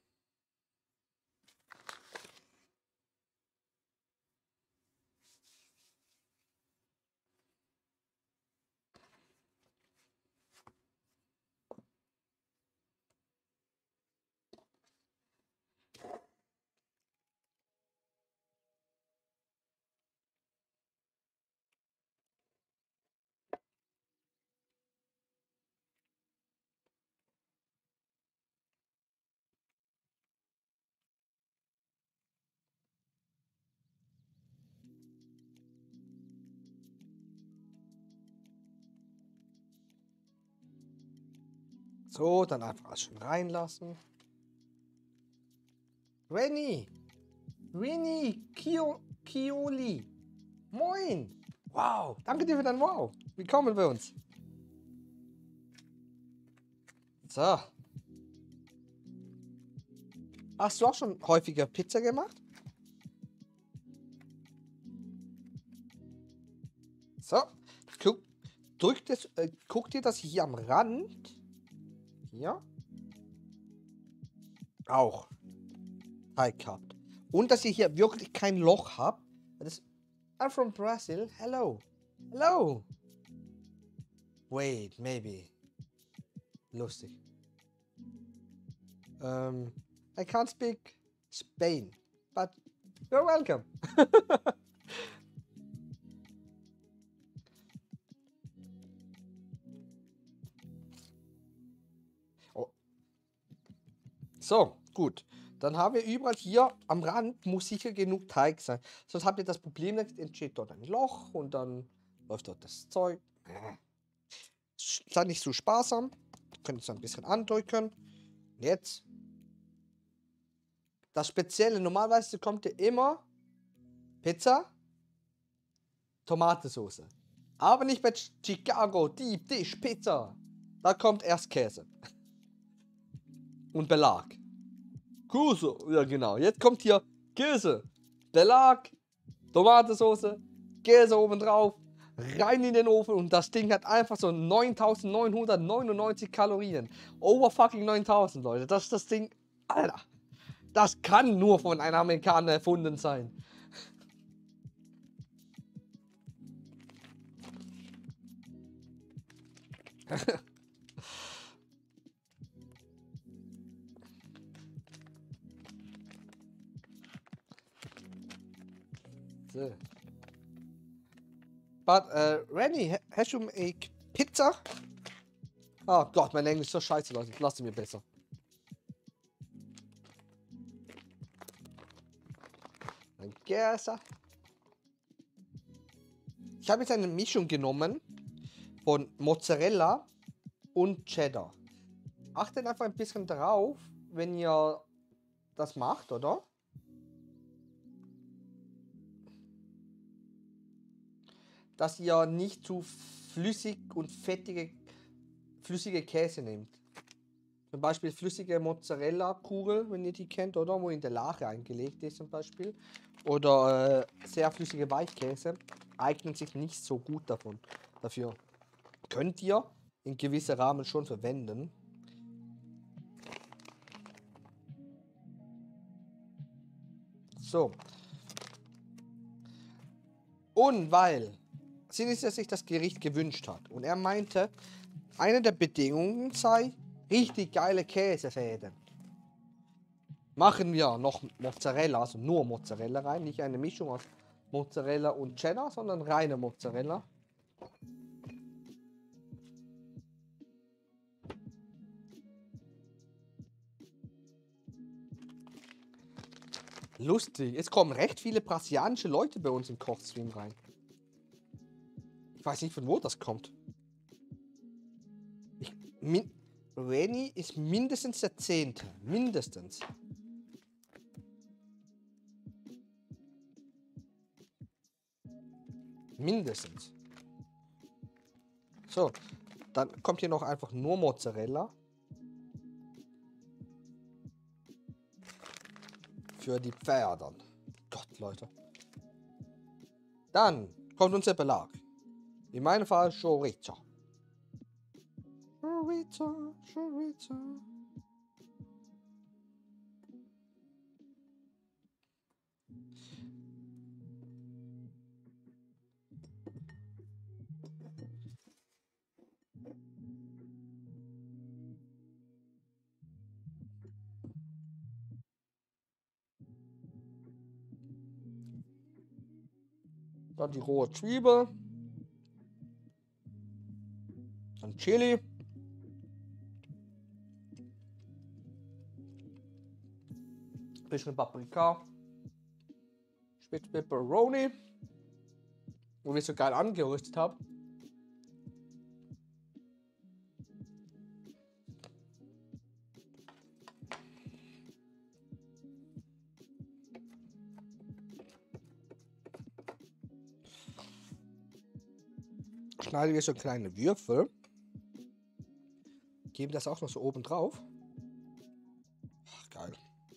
Speaker 1: So, dann einfach alles schön reinlassen. Renny! Kioli! Moin! Wow! Danke dir für dein Wow! Willkommen bei uns! So. Hast du auch schon häufiger Pizza gemacht? So. Guck dir das hier am Rand. Hier. Auch. Teig habt. Und dass ihr hier wirklich kein Loch habt. I'm from Brazil. Hello. Hello. Wait, maybe. Lustig. I can't speak Spain, but you're welcome. Oh. So, gut. Dann haben wir überall hier am Rand muss sicher genug Teig sein. Sonst habt ihr das Problem, dann entsteht dort ein Loch und dann läuft dort das Zeug. Sei nicht so sparsam. Könnt ihr es ein bisschen andrücken. Jetzt. Das Spezielle, normalerweise kommt ja immer Pizza, Tomatensauce. Aber nicht bei Chicago Deep Dish Pizza. Da kommt erst Käse. Und Belag. Käse, ja genau. Jetzt kommt hier Käse, Belag, Tomatensauce, Käse oben drauf, rein in den Ofen und das Ding hat einfach so 9.999 Kalorien. Over fucking 9.000, Leute. Das ist das Ding, Alter. Das kann nur von einem Amerikaner erfunden sein. So. But Renny, hast du Pizza. Oh Gott, mein Englisch ist so scheiße, Leute. Lasst mir besser. Ein Gäser. Ich habe jetzt eine Mischung genommen von Mozzarella und Cheddar. Achtet einfach ein bisschen drauf, wenn ihr das macht, oder? Dass ihr nicht zu flüssig und flüssige Käse nehmt. Zum Beispiel flüssige Mozzarella-Kugel, wenn ihr die kennt, oder? Wo in der Lache eingelegt ist zum Beispiel. Oder sehr flüssige Weichkäse. Eignen sich nicht so gut dafür. Könnt ihr in gewisse Rahmen schon verwenden. So. Und weil Sinister sich das Gericht gewünscht hat und er meinte, eine der Bedingungen sei richtig geile Käsefäden. Machen wir noch Mozzarella, also nur Mozzarella rein, nicht eine Mischung aus Mozzarella und Cheddar, sondern reine Mozzarella. Lustig, es kommen recht viele brasilianische Leute bei uns im Kochstream rein. Ich weiß nicht, von wo das kommt. Reni ist mindestens der 10. Mindestens. Mindestens. So, dann kommt hier noch einfach nur Mozzarella. Für die Pferde. Gott, Leute. Dann kommt unser Belag. In meinem Fall Chorizo. Chorizo, Chorizo. Dann die rohe Zwiebel. Dann Chili. Bisschen Paprika. Spitz Pepperoni. Wo ich so geil angerüstet habe. Schneiden wir so kleine Würfel. Geben das auch noch so oben drauf. Ach, geil.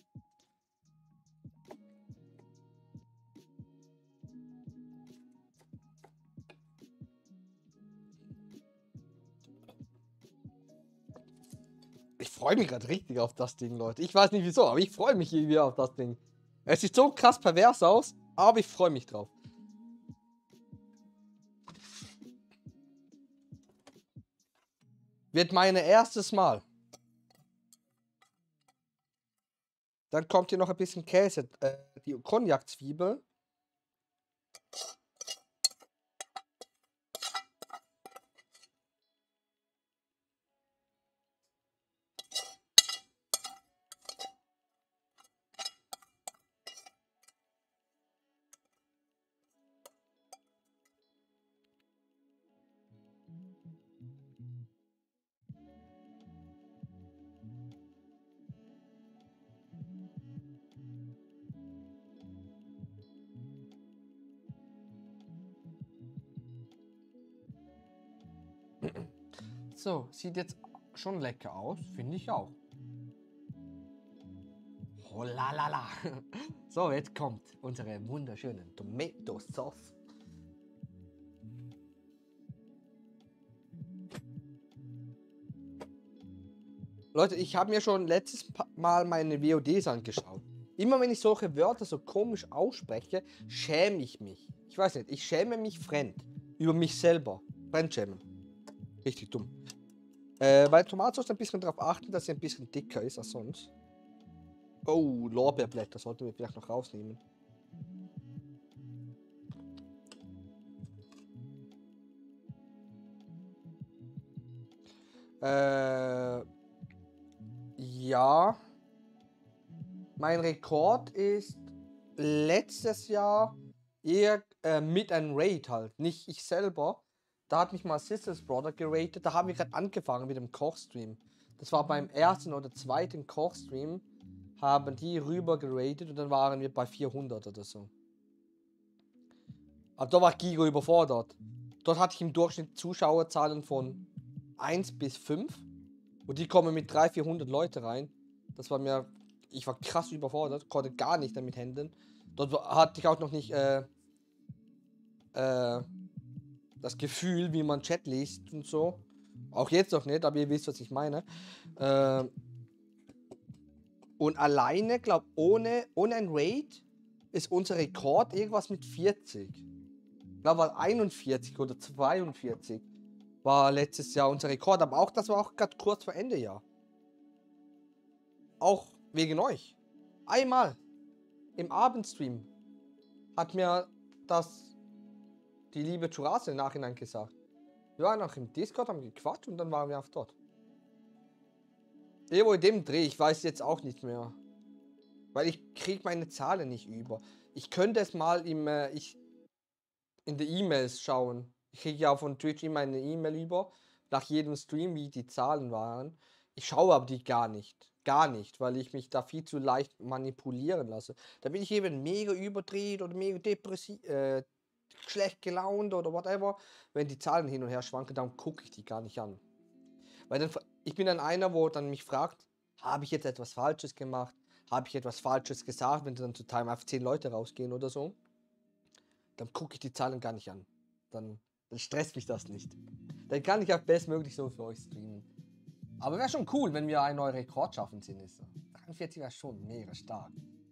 Speaker 1: Ich freue mich gerade richtig auf das Ding, Leute. Ich weiß nicht wieso, aber ich freue mich irgendwie auf das Ding. Es sieht so krass pervers aus, aber ich freue mich drauf. Wird mein erstes Mal. Dann kommt hier noch ein bisschen Käse, die Cognac-Zwiebel. So, sieht jetzt schon lecker aus, finde ich auch. Oh la la la. So, jetzt kommt unsere wunderschöne Tomato Sauce. Leute, ich habe mir schon letztes Mal meine WODs angeschaut. Immer wenn ich solche Wörter so komisch ausspreche, schäme ich mich. Ich weiß nicht, ich schäme mich fremd. Über mich selber. Fremdschämen. Richtig dumm. Bei Tomatensauce ein bisschen darauf achten, dass sie ein bisschen dicker ist als sonst. Oh, Lorbeerblätter sollten wir vielleicht noch rausnehmen. Ja. Mein Rekord ist letztes Jahr eher mit einem Raid halt. Nicht ich selber. Da hat mich mal Sisters Brother geratet. Da haben wir gerade angefangen mit dem Kochstream. Das war beim ersten oder zweiten Kochstream. Haben die rüber geratet und dann waren wir bei 400 oder so. Aber da war Gigo überfordert. Dort hatte ich im Durchschnitt Zuschauerzahlen von 1 bis 5. Und die kommen mit 300, 400 Leute rein. Das war mir... Ich war krass überfordert. Konnte gar nicht damit handeln. Dort hatte ich auch noch nicht das Gefühl, wie man Chat liest und so. Auch jetzt noch nicht, aber ihr wisst, was ich meine. Und alleine, glaube ohne ein Raid ist unser Rekord irgendwas mit 40. Ich glaube, 41 oder 42 war letztes Jahr unser Rekord. Aber auch das war auch gerade kurz vor Ende, ja. Auch wegen euch. Einmal im Abendstream hat mir das die liebe Churase im Nachhinein gesagt. Wir waren auch im Discord, haben gequatscht und dann waren wir auch dort. Irgendwo in dem Dreh, ich weiß jetzt auch nicht mehr. Weil ich kriege meine Zahlen nicht über. Ich könnte es mal in den E-Mails schauen. Ich kriege ja von Twitch immer eine E-Mail über, nach jedem Stream, wie die Zahlen waren. Ich schaue aber die gar nicht. Gar nicht, weil ich mich da viel zu leicht manipulieren lasse. Da bin ich eben mega überdreht oder mega depressiv, schlecht gelaunt oder whatever. Wenn die Zahlen hin und her schwanken, dann gucke ich die gar nicht an. Weil dann, ich bin dann einer, wo dann mich fragt, habe ich jetzt etwas Falsches gemacht? Habe ich etwas Falsches gesagt, wenn dann zu Time auf 10 Leute rausgehen oder so? Dann gucke ich die Zahlen gar nicht an. Dann stresst mich das nicht. Dann kann ich auch bestmöglich so für euch streamen. Aber wäre schon cool, wenn wir einen neuen Rekord schaffen, Sinistr. 43 wäre schon mega stark.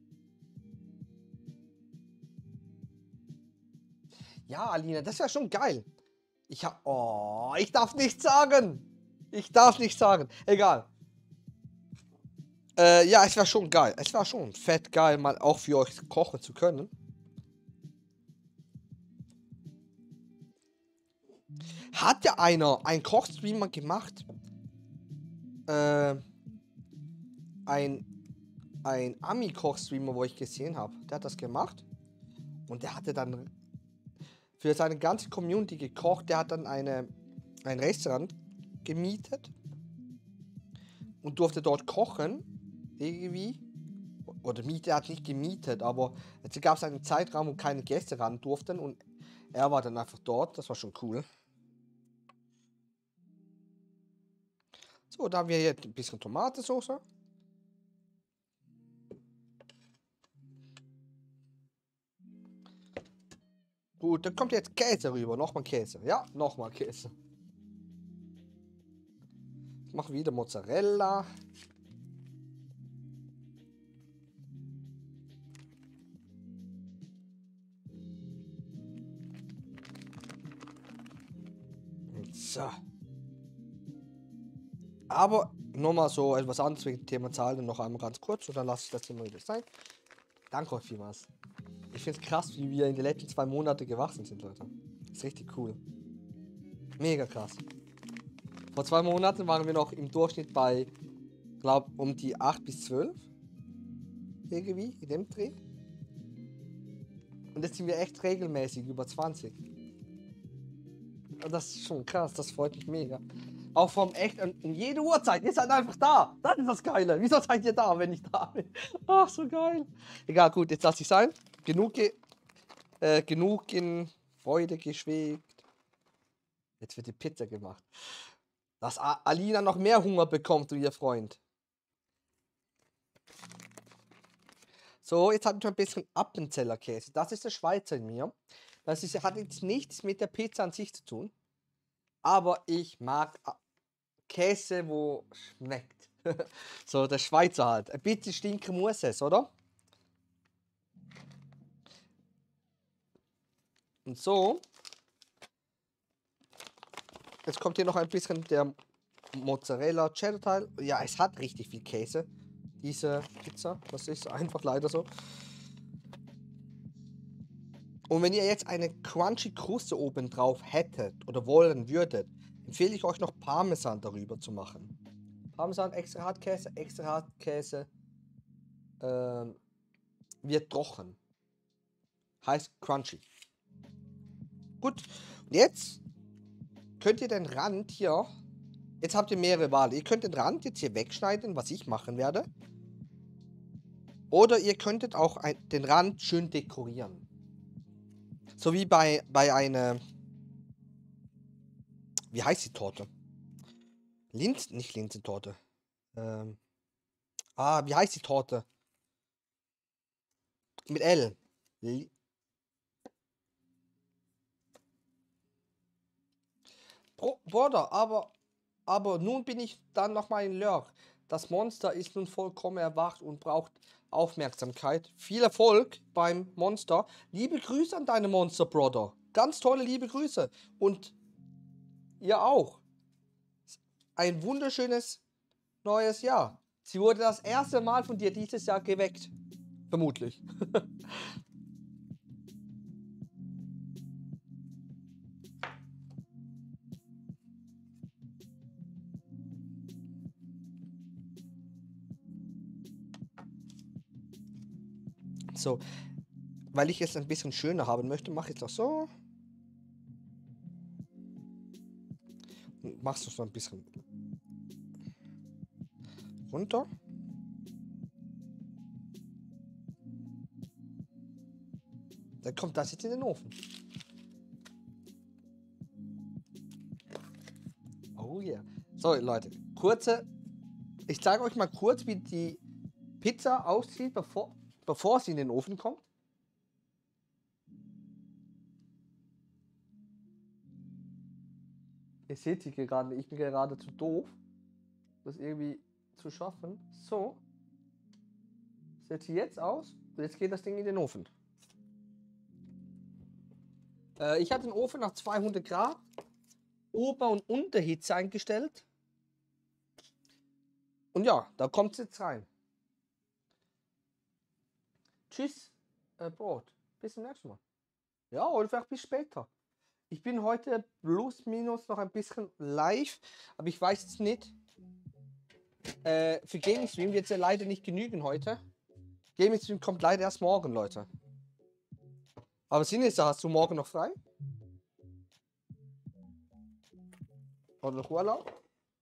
Speaker 1: Ja, Alina, das wäre schon geil. Ich darf nichts sagen. Ich darf nichts sagen. Egal. Ja, es war schon geil. Es war schon fett geil, mal auch für euch kochen zu können. Hat ja einer einen Kochstreamer gemacht? Ein Ami-Koch-Streamer, wo ich gesehen habe. Der hat das gemacht. Und der hatte dann für seine ganze Community gekocht. Der hat dann ein Restaurant gemietet. Und durfte dort kochen. Irgendwie. Oder er hat nicht gemietet, aber jetzt gab es einen Zeitraum, wo keine Gäste ran durften. Und er war dann einfach dort. Das war schon cool. So, da haben wir jetzt ein bisschen Tomatensauce. Gut, dann kommt jetzt Käse rüber. Nochmal Käse. Ja, nochmal Käse. Ich mache wieder Mozzarella. So. Aber nochmal so etwas anderes wegen dem Thema Zahlen noch einmal ganz kurz und dann lasse ich das immer wieder sein. Danke euch vielmals. Ich finde es krass, wie wir in den letzten 2 Monaten gewachsen sind, Leute. Ist richtig cool. Mega krass. Vor 2 Monaten waren wir noch im Durchschnitt bei, glaube um die 8 bis 12. Irgendwie, in dem Dreh. Und jetzt sind wir echt regelmäßig über 20. Und das ist schon krass, das freut mich mega. Auch vom echt, in jede Uhrzeit, ihr seid einfach da. Das ist das Geile. Wieso seid ihr da, wenn ich da bin? Ach, so geil. Egal, gut, jetzt lasse ich sein. Genug in Freude geschwelgt. Jetzt wird die Pizza gemacht. Dass Alina noch mehr Hunger bekommt, du ihr Freund. So, jetzt habe ich noch ein bisschen Appenzeller Käse. Das ist der Schweizer in mir. Das hat jetzt nichts mit der Pizza an sich zu tun. Aber ich mag Käse, wo schmeckt. So, der Schweizer halt. Ein bisschen stinken muss es, oder? Und so. Jetzt kommt hier noch ein bisschen der Mozzarella Cheddar Teil. Ja, es hat richtig viel Käse. Diese Pizza. Das ist einfach leider so. Und wenn ihr jetzt eine crunchy Kruste oben drauf hättet oder wollen würdet, empfehle ich euch noch Parmesan darüber zu machen. Parmesan, extra Hartkäse wird trocken. Heißt crunchy. Gut, und jetzt könnt ihr den Rand hier, jetzt habt ihr mehrere Wahl. Ihr könnt den Rand jetzt hier wegschneiden, was ich machen werde. Oder ihr könntet auch den Rand schön dekorieren. So wie bei einer, wie heißt die Torte? Nicht Linsentorte. Wie heißt die Torte? Mit L. Bruder, aber nun bin ich dann nochmal in Lörr. Das Monster ist nun vollkommen erwacht und braucht Aufmerksamkeit. Viel Erfolg beim Monster. Liebe Grüße an deine Monster, Brother. Ganz tolle liebe Grüße. Und ihr auch. Ein wunderschönes neues Jahr. Sie wurde das erste Mal von dir dieses Jahr geweckt. Vermutlich. So, weil ich es ein bisschen schöner haben möchte, mache ich das so. Und machst du so ein bisschen runter. Dann kommt das jetzt in den Ofen. Oh yeah. So, Leute, ich zeige euch mal kurz, wie die Pizza aussieht, bevor sie in den Ofen kommt. Ihr seht sie gerade, ich bin gerade zu doof, das irgendwie zu schaffen. So. Sieht sie jetzt aus und jetzt geht das Ding in den Ofen. Ich habe den Ofen nach 200 Grad Ober- und Unterhitze eingestellt. Und ja, da kommt es jetzt rein. Tschüss, Brot. Bis zum nächsten Mal. Ja, oder vielleicht bis später. Ich bin heute plus minus noch ein bisschen live, aber ich weiß es nicht. Für Gaming Stream wird es ja leider nicht genügen heute. Gaming Stream kommt leider erst morgen, Leute. Aber Sinisa, hast du morgen noch frei? Oder noch Urlaub?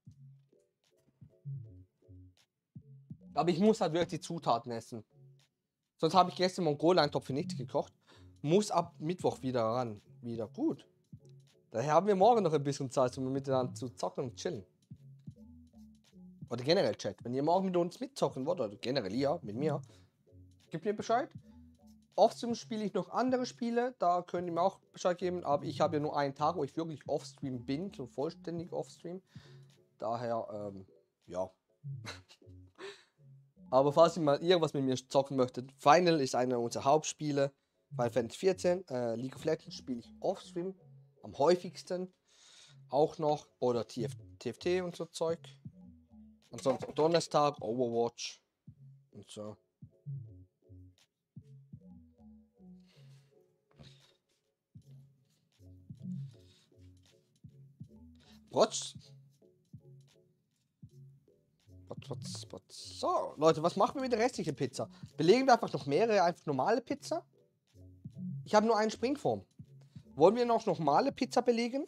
Speaker 1: Aber ich muss halt wirklich die Zutaten essen. Sonst habe ich gestern Mongol-Eintopf für nichts gekocht. Muss ab Mittwoch wieder ran. Wieder gut. Daher haben wir morgen noch ein bisschen Zeit, um miteinander zu zocken und chillen. Oder generell Chat. Wenn ihr morgen mit uns mitzocken wollt, oder generell ihr mit mir, gebt mir Bescheid. Offstream spiele ich noch andere Spiele, da könnt ihr mir auch Bescheid geben, aber ich habe ja nur einen Tag, wo ich wirklich Offstream bin, so vollständig Offstream. Daher, ja. Aber falls ihr mal irgendwas mit mir zocken möchtet, Final ist einer unserer Hauptspiele. Final Fantasy 14, League of Legends spiele ich Offstream am häufigsten. Auch noch, oder TFT und so Zeug. Ansonsten Donnerstag, Overwatch und so. So, Leute, was machen wir mit der restlichen Pizza? Belegen wir einfach noch mehrere, einfach normale Pizza? Ich habe nur einen Springform. Wollen wir noch normale Pizza belegen?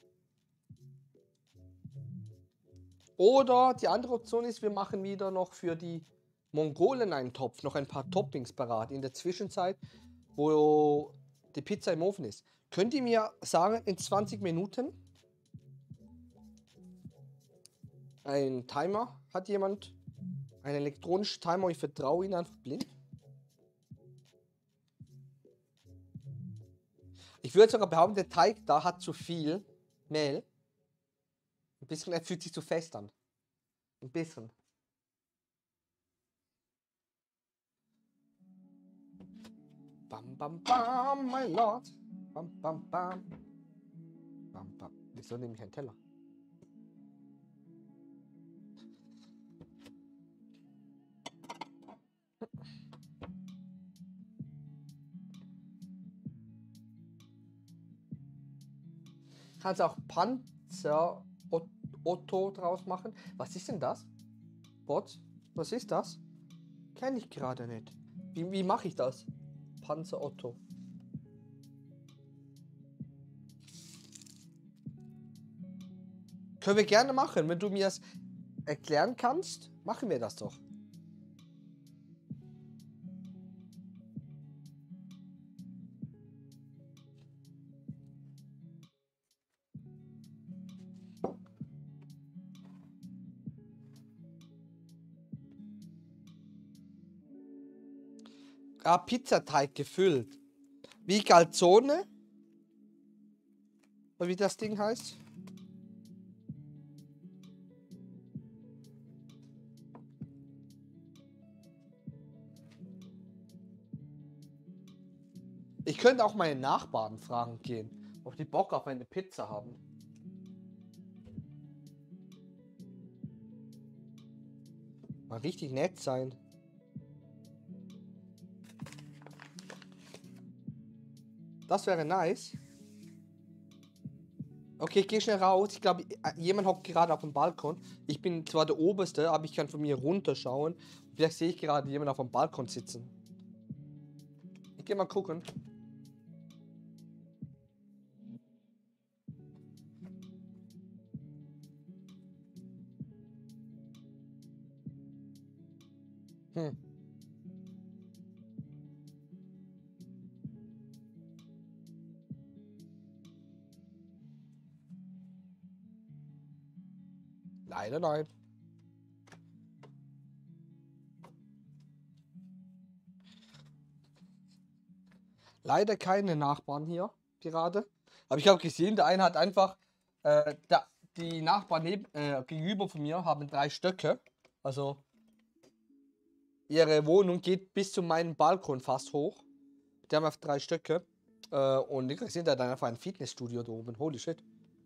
Speaker 1: Oder die andere Option ist, wir machen wieder noch für die Mongolen einen Topf, noch ein paar Toppings parat. In der Zwischenzeit, wo die Pizza im Ofen ist. Könnt ihr mir sagen, in 20 Minuten ein Timer? Hat jemand einen elektronischen Timer? Ich vertraue ihn einfach blind. Ich würde sogar behaupten, der Teig da hat zu viel Mehl. Ein bisschen, er fühlt sich zu fest an. Ein bisschen. Bam, bam, bam, my lord. Bam, bam, bam. Bam, bam. Wieso nehme ich einen Teller? Kannst auch Panzer Otto draus machen. Was ist denn das? Bot? Was ist das? Kenne ich gerade nicht. Wie mache ich das? Panzer Otto. Können wir gerne machen. Wenn du mir das erklären kannst, machen wir das doch. Ah, Pizzateig gefüllt. Wie Calzone? Oder wie das Ding heißt? Ich könnte auch meine Nachbarn fragen gehen, ob die Bock auf eine Pizza haben. Mal richtig nett sein. Das wäre nice. Okay, ich gehe schnell raus. Ich glaube, jemand hockt gerade auf dem Balkon. Ich bin zwar der Oberste, aber ich kann von mir runterschauen. Vielleicht sehe ich gerade jemanden auf dem Balkon sitzen. Ich gehe mal gucken. Hm. Leider nein. Leider keine Nachbarn hier gerade. Aber ich habe gesehen, der eine hat einfach, die Nachbarn gegenüber von mir haben 3 Stöcke. Also ihre Wohnung geht bis zu meinem Balkon fast hoch. Die haben einfach 3 Stöcke. Und ich gesehen, der hat dann einfach ein Fitnessstudio da oben. Holy shit.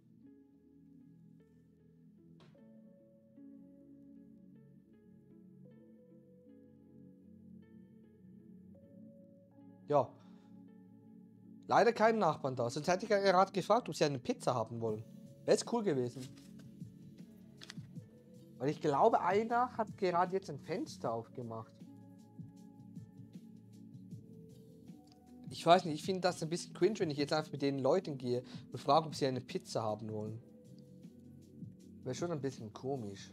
Speaker 1: Ja. Leider keinen Nachbarn da. Sonst hätte ich ja gerade gefragt, ob sie eine Pizza haben wollen. Wäre es cool gewesen. Weil ich glaube, einer hat gerade jetzt ein Fenster aufgemacht. Ich weiß nicht, ich finde das ein bisschen cringe, wenn ich jetzt einfach mit den Leuten gehe und frage, ob sie eine Pizza haben wollen. Wäre schon ein bisschen komisch.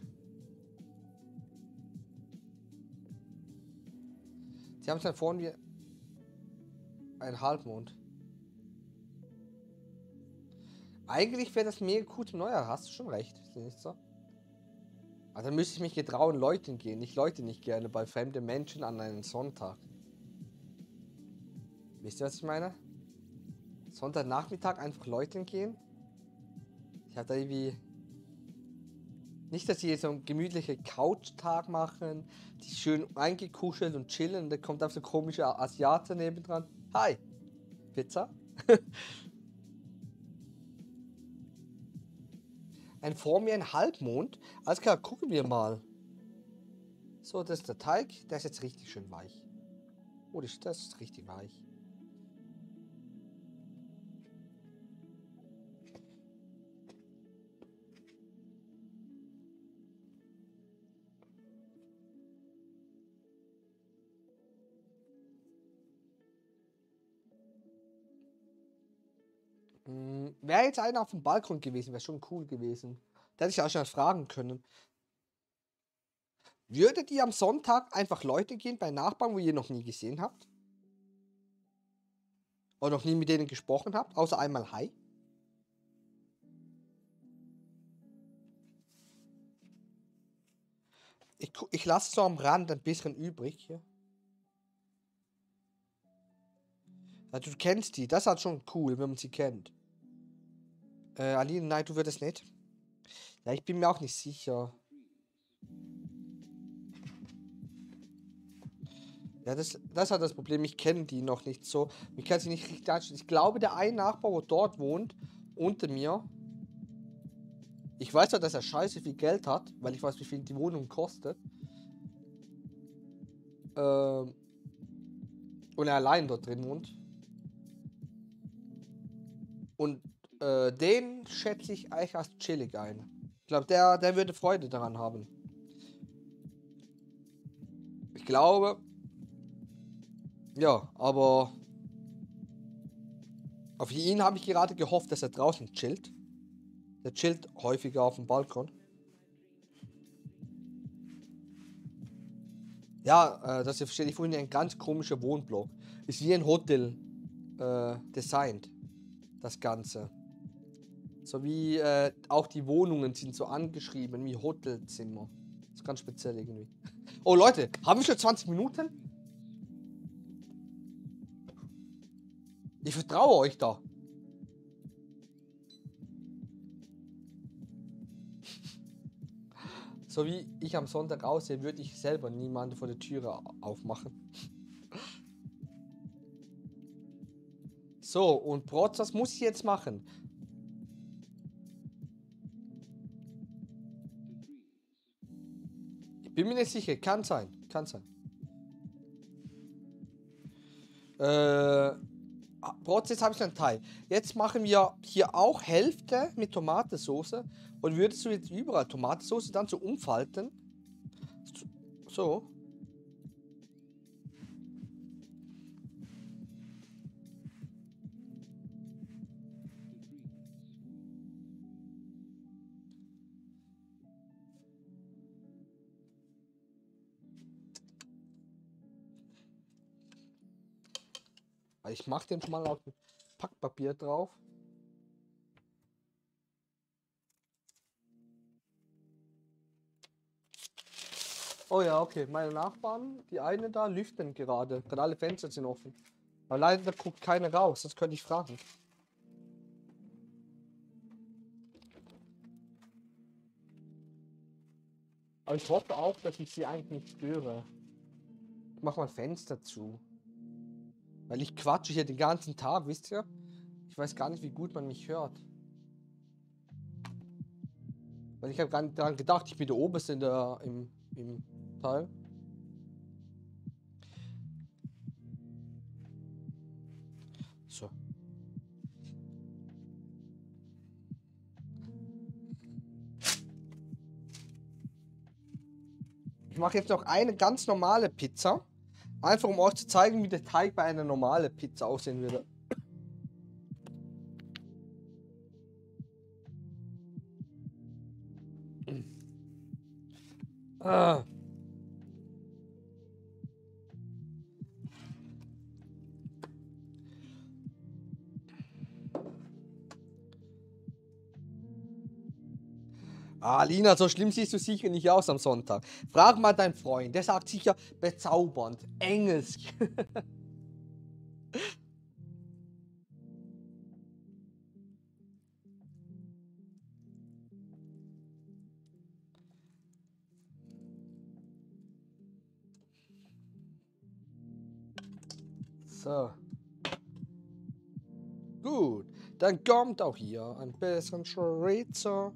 Speaker 1: Sie haben es dann vorne wie ein Halbmond. Eigentlich wäre das mega cool zum Neujahr, hast du schon recht, ist nicht so? Aber dann müsste ich mich getrauen, Leuten gehen. Ich Leute nicht gerne bei fremden Menschen an einem Sonntag. Wisst ihr, was ich meine? Sonntagnachmittag einfach Leuten gehen. Ich habe da irgendwie... Nicht, dass sie so einen gemütlichen Couch-Tag machen, die schön eingekuschelt und chillen und da kommt einfach so komische Asiate nebendran. Hi, Pizza? Vor mir ein Halbmond. Alles klar, gucken wir mal. So, das ist der Teig. Der ist jetzt richtig schön weich. Oh, das ist richtig weich. Wäre jetzt einer auf dem Balkon gewesen, wäre schon cool gewesen. Da hätte ich auch schon fragen können. Würdet ihr am Sonntag einfach Leute gehen bei Nachbarn, wo ihr noch nie gesehen habt? Oder noch nie mit denen gesprochen habt? Außer einmal Hi? Ich lasse so am Rand ein bisschen übrig hier. Ja, du kennst die, das ist halt schon cool, wenn man sie kennt. Aline, nein, du würdest nicht. Ja, ich bin mir auch nicht sicher. Ja, das ist halt das Problem. Ich kenne die noch nicht so. Ich kann sie nicht richtig einstellen. Ich glaube, der ein Nachbar, wo dort wohnt, unter mir. Ich weiß ja, dass er scheiße viel Geld hat, weil ich weiß, wie viel die Wohnung kostet. Und er allein dort drin wohnt. Und den schätze ich eigentlich als chillig ein. Ich glaube, der würde Freude daran haben. Ich glaube. Ja, aber auf ihn habe ich gerade gehofft, dass er draußen chillt. Der chillt häufiger auf dem Balkon. Ja, das ist verstehe ich vorhin ein ganz komischer Wohnblock. Ist wie ein Hotel designt. Das Ganze. So wie auch die Wohnungen sind so angeschrieben wie Hotelzimmer. Das ist ganz speziell irgendwie. Oh Leute, haben wir schon 20 Minuten? Ich vertraue euch da. So wie ich am Sonntag aussehe, würde ich selber niemanden vor der Türe aufmachen. So, und Protz, was muss ich jetzt machen? Ich bin mir nicht sicher, kann sein, kann sein. Protz, jetzt habe ich einen Teil. Jetzt machen wir hier auch Hälfte mit Tomatensauce. Und würdest du jetzt überall Tomatensauce dann so umfalten? So. Ich mache den schon mal auf Packpapier drauf. Oh ja, okay. Meine Nachbarn, die eine da, lüften gerade. Gerade alle Fenster sind offen. Aber leider guckt keiner raus, das könnte ich fragen. Aber ich hoffe auch, dass ich sie eigentlich nicht störe. Ich mache mal Fenster zu. Weil ich quatsche hier den ganzen Tag, wisst ihr? Ich weiß gar nicht, wie gut man mich hört. Weil ich habe gar nicht daran gedacht, ich bin der Oberste im Teil. So. Ich mache jetzt noch eine ganz normale Pizza. Einfach um euch zu zeigen, wie der Teig bei einer normalen Pizza aussehen würde. Ah. Lina, so schlimm siehst du sicher nicht aus am Sonntag. Frag mal deinen Freund, der sagt sicher bezaubernd, engelsk. So. Gut, dann kommt auch hier ein bisschen Chorizo.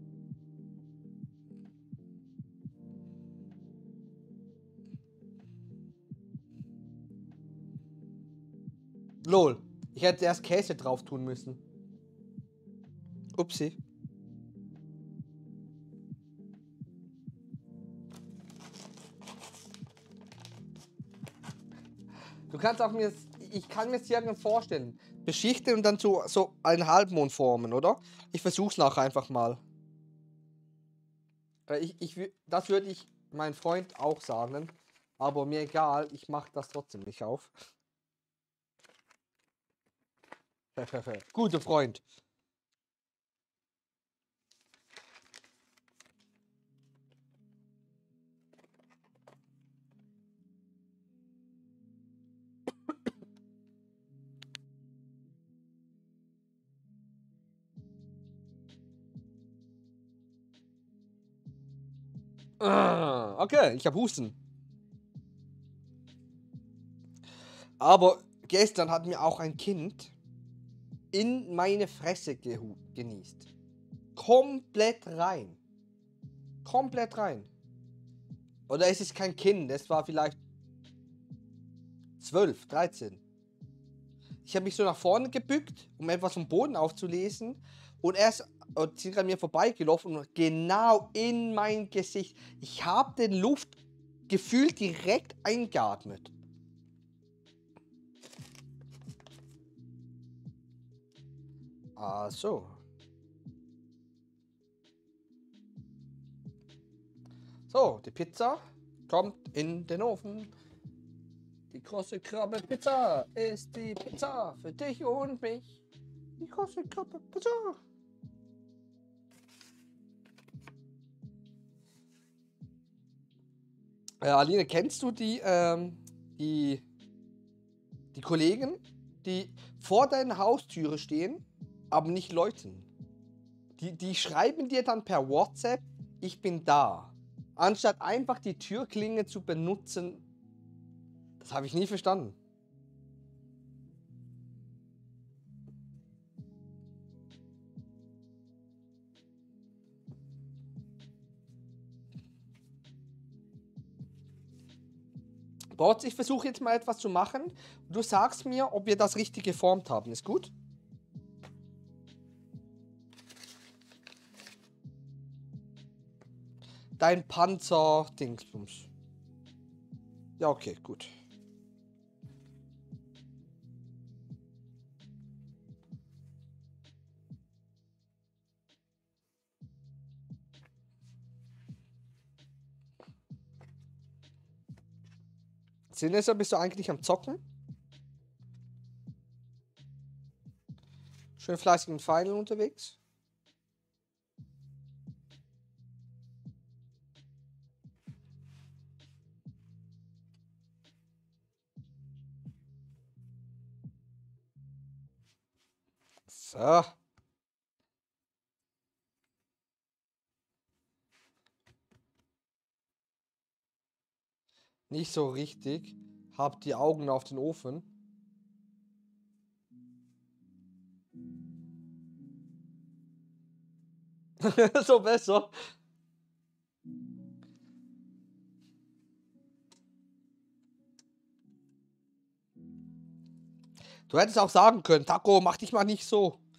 Speaker 1: Lol, ich hätte erst Käse drauf tun müssen. Upsi. Du kannst auch mir, ich kann mir es irgendwie vorstellen. Beschichten und dann so einen Halbmond formen, oder? Ich versuch's nachher einfach mal. Das würde ich mein Freund auch sagen. Aber mir egal, ich mache das trotzdem nicht auf. Guter Freund. Okay, ich habe Husten. Aber gestern hat mir auch ein Kind in meine Fresse genießt. Komplett rein. Komplett rein. Oder es ist kein Kind, es war vielleicht 12, 13. Ich habe mich so nach vorne gebückt, um etwas vom Boden aufzulesen. Und er ist und sind an mir vorbeigelaufen und genau in mein Gesicht. Ich habe den Luft gefühlt direkt eingeatmet. Ah, so. So, die Pizza kommt in den Ofen. Die große Krabbe Pizza ist die Pizza für dich und mich. Die große Krabbe Pizza. Aline, kennst du die Kollegen, die vor deiner Haustüre stehen, aber nicht läuten? Die schreiben dir dann per WhatsApp, ich bin da. Anstatt einfach die Türklinge zu benutzen. Das habe ich nie verstanden. Bots, ich versuche jetzt mal etwas zu machen. Du sagst mir, ob wir das richtig geformt haben. Ist gut? Dein Panzer-Dingsbums. Ja, okay, gut. Sinesa, bist du eigentlich am Zocken? Schön fleißig in Final unterwegs? So. Nicht so richtig. Hab die Augen auf den Ofen. So besser. Du hättest auch sagen können, Taco, mach dich mal nicht so.